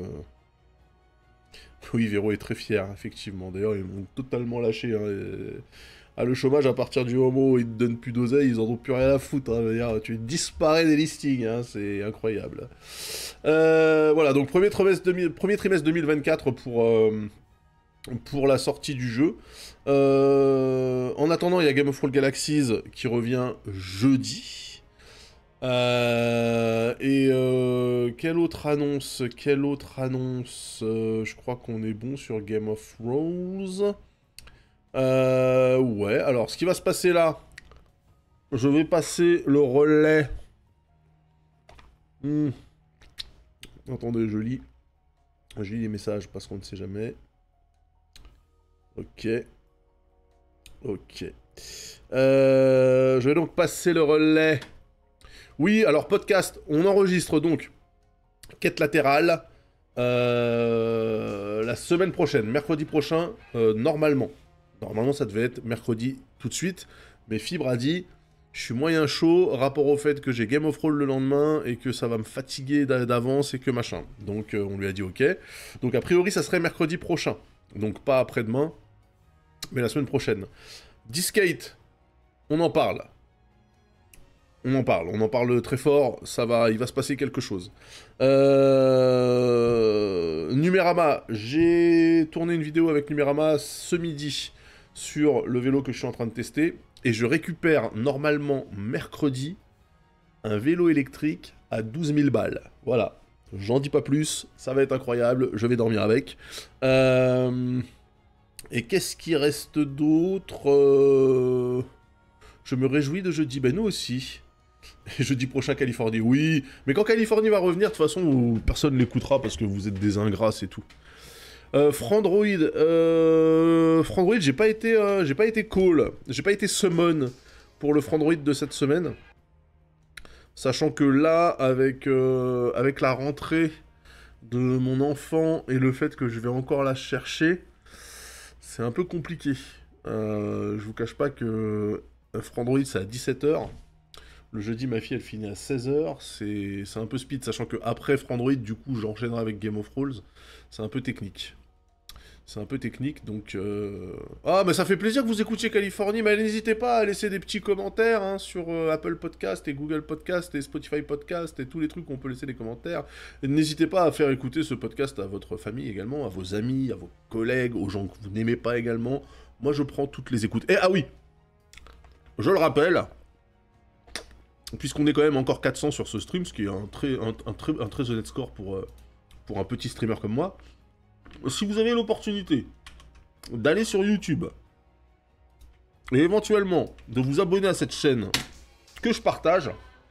Oui, Véro est très fier, effectivement. D'ailleurs, ils m'ont totalement lâché. Hein, et... Ah, le chômage, à partir du moment où ils te donnent plus d'oseille, ils en ont plus rien à foutre. Hein. Je veux dire, tu disparais des listings, hein, c'est incroyable. Euh, voilà, donc premier trimestre, deux mille... premier trimestre deux mille vingt-quatre pour, euh... pour la sortie du jeu. Euh... En attendant, il y a Game of Thrones Galaxies qui revient jeudi. Euh, et euh, quelle autre annonce? Quelle autre annonce? Euh, Je crois qu'on est bon sur Game of Thrones. Euh, ouais, alors ce qui va se passer là, je vais passer le relais. Hmm. Attendez, je lis. Je lis les messages parce qu'on ne sait jamais. Ok. Ok. Euh, je vais donc passer le relais. Oui, alors podcast, on enregistre donc Quête latérale euh, la semaine prochaine, mercredi prochain, euh, normalement. Normalement, ça devait être mercredi tout de suite, mais Fibre a dit, je suis moyen chaud, rapport au fait que j'ai Game of Thrones le lendemain et que ça va me fatiguer d'avance et que machin. Donc euh, on lui a dit ok. Donc a priori, ça serait mercredi prochain. Donc pas après-demain, mais la semaine prochaine. Discate, on en parle. On en parle, on en parle très fort, ça va, il va se passer quelque chose. Euh... Numérama, j'ai tourné une vidéo avec Numérama ce midi sur le vélo que je suis en train de tester, et je récupère normalement mercredi un vélo électrique à douze mille balles. Voilà, j'en dis pas plus, ça va être incroyable, je vais dormir avec. Euh... Et qu'est-ce qui reste d'autre euh... Je me réjouis de jeudi, ben nous aussi. Et jeudi prochain, Californie, oui. Mais quand Californie va revenir, de toute façon, personne l'écoutera parce que vous êtes des ingrats, c'est tout. Euh, Frandroid, euh... Frandroid, j'ai pas été, euh, j'ai pas été call, j'ai pas été summon pour le Frandroid de cette semaine. Sachant que là, avec, euh, avec la rentrée de mon enfant et le fait que je vais encore la chercher, c'est un peu compliqué. Euh, je vous cache pas que Frandroid, c'est à dix-sept heures. Le jeudi, ma fille, elle finit à seize heures. C'est un peu speed, sachant que après Frandroid, du coup, j'enchaînerai avec Game of Thrones. C'est un peu technique. C'est un peu technique, donc... Euh... Ah, mais ça fait plaisir que vous écoutiez Californie, mais n'hésitez pas à laisser des petits commentaires hein, sur euh, Apple Podcast et Google Podcast et Spotify Podcast et tous les trucs où on peut laisser des commentaires. N'hésitez pas à faire écouter ce podcast à votre famille également, à vos amis, à vos collègues, aux gens que vous n'aimez pas également. Moi, je prends toutes les écoutes. Et ah oui, je le rappelle... Puisqu'on est quand même encore quatre cents sur ce stream, ce qui est un très, un, un très, un très honnête score pour, euh, pour un petit streamer comme moi. Si vous avez l'opportunité d'aller sur YouTube et éventuellement de vous abonner à cette chaîne que je partage,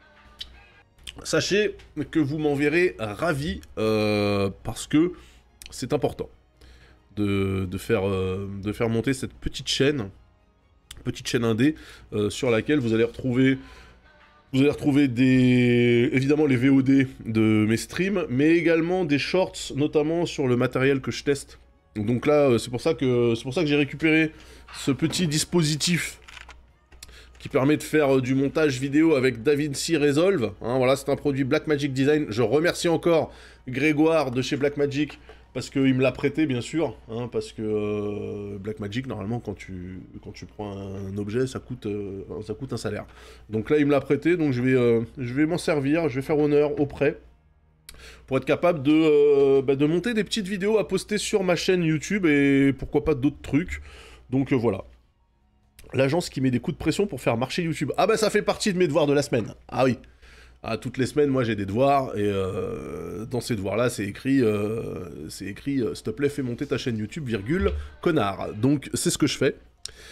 sachez que vous m'enverrez ravi euh, parce que c'est important de, de, faire, euh, de faire monter cette petite chaîne, petite chaîne indé euh, sur laquelle vous allez retrouver... Vous allez retrouver des... évidemment les V O D de mes streams, mais également des shorts, notamment sur le matériel que je teste. Donc là, c'est pour ça que, c'est pour ça que j'ai récupéré ce petit dispositif qui permet de faire du montage vidéo avec DaVinci Resolve. Hein, voilà, c'est un produit Blackmagic Design. Je remercie encore Grégoire de chez Blackmagic, parce qu'il me l'a prêté, bien sûr, hein, parce que euh, Blackmagic, normalement, quand tu, quand tu prends un objet, ça coûte, euh, ça coûte un salaire. Donc là, il me l'a prêté, donc je vais, euh, je vais m'en servir, je vais faire honneur auprès, pour être capable de, euh, bah, de monter des petites vidéos à poster sur ma chaîne YouTube, et pourquoi pas d'autres trucs. Donc euh, voilà. L'agence qui met des coups de pression pour faire marcher YouTube. Ah bah ça fait partie de mes devoirs de la semaine. Ah oui. Ah, toutes les semaines, moi j'ai des devoirs, et euh, dans ces devoirs-là, c'est écrit, euh, c'est écrit, euh, s'il te plaît, fais monter ta chaîne YouTube, virgule, connard. Donc, c'est ce que je fais.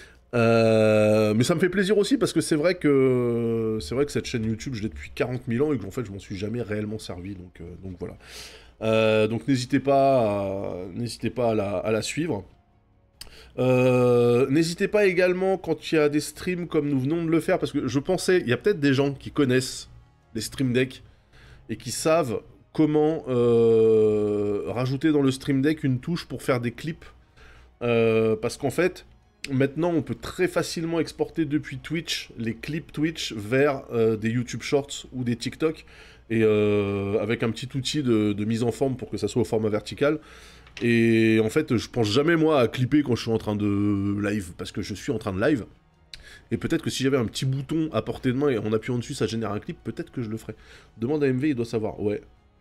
Euh, mais ça me fait plaisir aussi, parce que c'est vrai que c'est vrai que cette chaîne YouTube, je l'ai depuis quarante mille ans, et que en fait, je m'en suis jamais réellement servi, donc, euh, donc voilà. Euh, donc, n'hésitez pas, à, n'hésitez pas à la, à la suivre. Euh, n'hésitez pas également, quand il y a des streams comme nous venons de le faire, parce que je pensais, il y a peut-être des gens qui connaissent les Stream Deck et qui savent comment euh, rajouter dans le Stream Deck une touche pour faire des clips. Euh, parce qu'en fait, maintenant, on peut très facilement exporter depuis Twitch les clips Twitch vers euh, des YouTube Shorts ou des TikTok, et euh, avec un petit outil de, de mise en forme pour que ça soit au format vertical. Et en fait, je pense jamais, moi, à clipper quand je suis en train de live, parce que je suis en train de live. Et peut-être que si j'avais un petit bouton à portée de main et en appuyant dessus, ça génère un clip, peut-être que je le ferais. Demande à M V, il doit savoir. Ouais.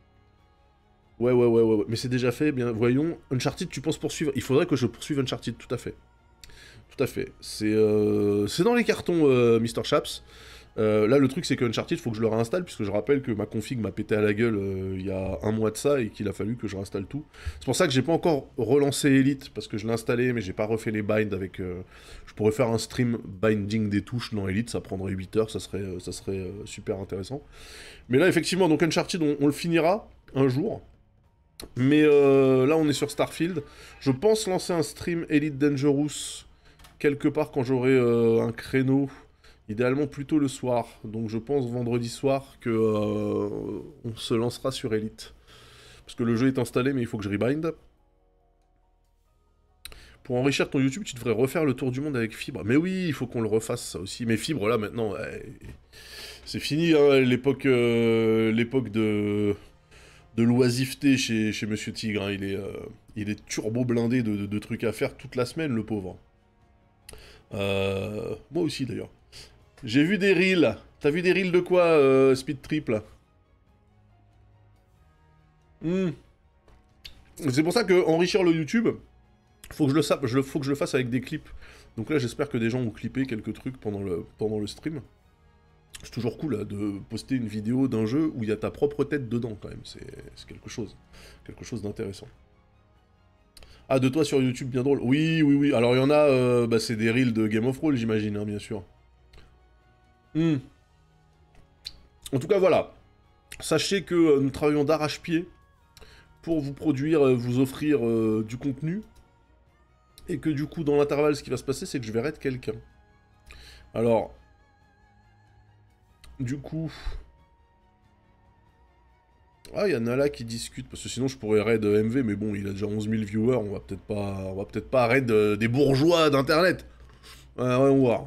Ouais, ouais, ouais, ouais. Mais c'est déjà fait, bien. Voyons. Uncharted, tu penses poursuivre? Il faudrait que je poursuive Uncharted, tout à fait. tout à fait. C'est euh, c'est dans les cartons, euh, Mister Chaps. Euh, là, le truc, c'est que Uncharted, il faut que je le réinstalle, puisque je rappelle que ma config m'a pété à la gueule euh, il y a un mois de ça, et qu'il a fallu que je réinstalle tout. C'est pour ça que j'ai pas encore relancé Elite, parce que je l'ai installé, mais j'ai pas refait les binds avec... Euh... Je pourrais faire un stream binding des touches dans Elite, ça prendrait huit heures, ça serait, euh, ça serait euh, super intéressant. Mais là, effectivement, donc Uncharted, on, on le finira un jour. Mais euh, là, on est sur Starfield. Je pense lancer un stream Elite Dangerous quelque part quand j'aurai euh, un créneau... Idéalement plutôt le soir, donc je pense vendredi soir que euh, on se lancera sur Elite. Parce que le jeu est installé, mais il faut que je rebind. Pour enrichir ton YouTube, tu devrais refaire le tour du monde avec Fibre. Mais oui, il faut qu'on le refasse ça aussi. Mais Fibre, là, maintenant, ouais, c'est fini, hein, l'époque euh, l'époque de, de l'oisiveté chez, chez Monsieur Tigre. Hein. Il, est, euh, il est turbo blindé de, de, de trucs à faire toute la semaine, le pauvre. Euh, moi aussi, d'ailleurs. J'ai vu des reels. T'as vu des reels de quoi, euh, Speed Trip, là hmm. C'est pour ça que enrichir le YouTube, faut que je le sache, je, faut que je le fasse avec des clips. Donc là, j'espère que des gens ont clippé quelques trucs pendant le, pendant le stream. C'est toujours cool, là, de poster une vidéo d'un jeu où il y a ta propre tête dedans, quand même. C'est quelque chose. Quelque chose d'intéressant. Ah, de toi sur YouTube, bien drôle. Oui, oui, oui. Alors, il y en a, euh, bah, c'est des reels de Game of Thrones, j'imagine, hein, bien sûr. Hmm. En tout cas, voilà. Sachez que euh, nous travaillons d'arrache-pied pour vous produire, euh, vous offrir euh, du contenu. Et que du coup, dans l'intervalle, ce qui va se passer, c'est que je vais raid quelqu'un. Alors, du coup... Ah, il y en a là qui discutent, parce que sinon je pourrais raid M V, mais bon, il a déjà onze mille viewers, on va peut-être pas, on va peut-être pas raid euh, des bourgeois d'internet. Ouais, ouais, on va voir.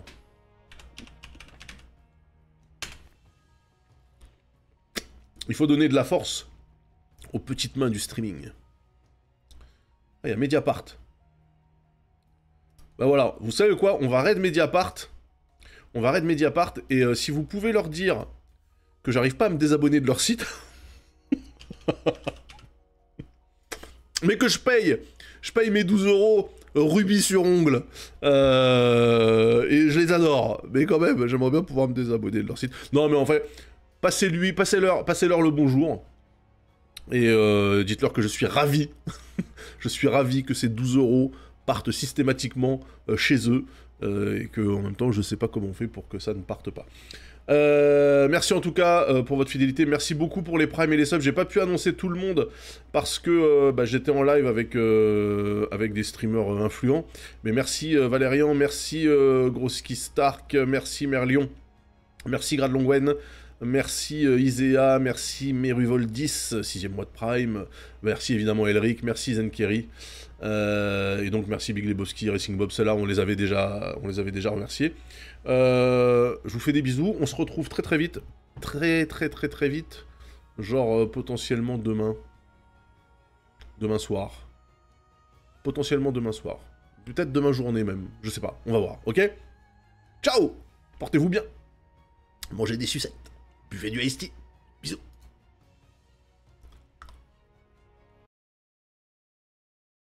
Il faut donner de la force aux petites mains du streaming. Ah, il y a Mediapart. Bah voilà, vous savez quoi? On va raid Mediapart. On va raid Mediapart, et euh, si vous pouvez leur dire que j'arrive pas à me désabonner de leur site... mais que je paye, je paye mes douze euros rubis sur ongle, euh, et je les adore, mais quand même, j'aimerais bien pouvoir me désabonner de leur site. Non, mais en fait, passez-lui, passez-leur, passez-leur le bonjour, et euh, dites-leur que je suis ravi, je suis ravi que ces douze euros partent systématiquement euh, chez eux, euh, et que en même temps, je sais pas comment on fait pour que ça ne parte pas. Euh, merci en tout cas euh, pour votre fidélité, merci beaucoup pour les primes et les subs. J'ai pas pu annoncer tout le monde parce que euh, bah, j'étais en live avec, euh, avec des streamers euh, influents. Mais merci euh, Valérian, merci euh, Groski Stark, merci Merlion, merci Grad Longwen, merci euh, Isea, merci Meruvol dix, sixième mois de prime, merci évidemment Elric, merci Zenkeri. Euh, et donc merci Big Lebowski, Racing Bob, ceux-là on les avait déjà, on les avait déjà remerciés. Euh, je vous fais des bisous, on se retrouve très très vite, très très très très vite, genre euh, potentiellement demain, demain soir, potentiellement demain soir, peut-être demain journée même, je sais pas, on va voir, ok? Ciao, portez-vous bien, mangez des sucettes, buvez du iced tea, bisous.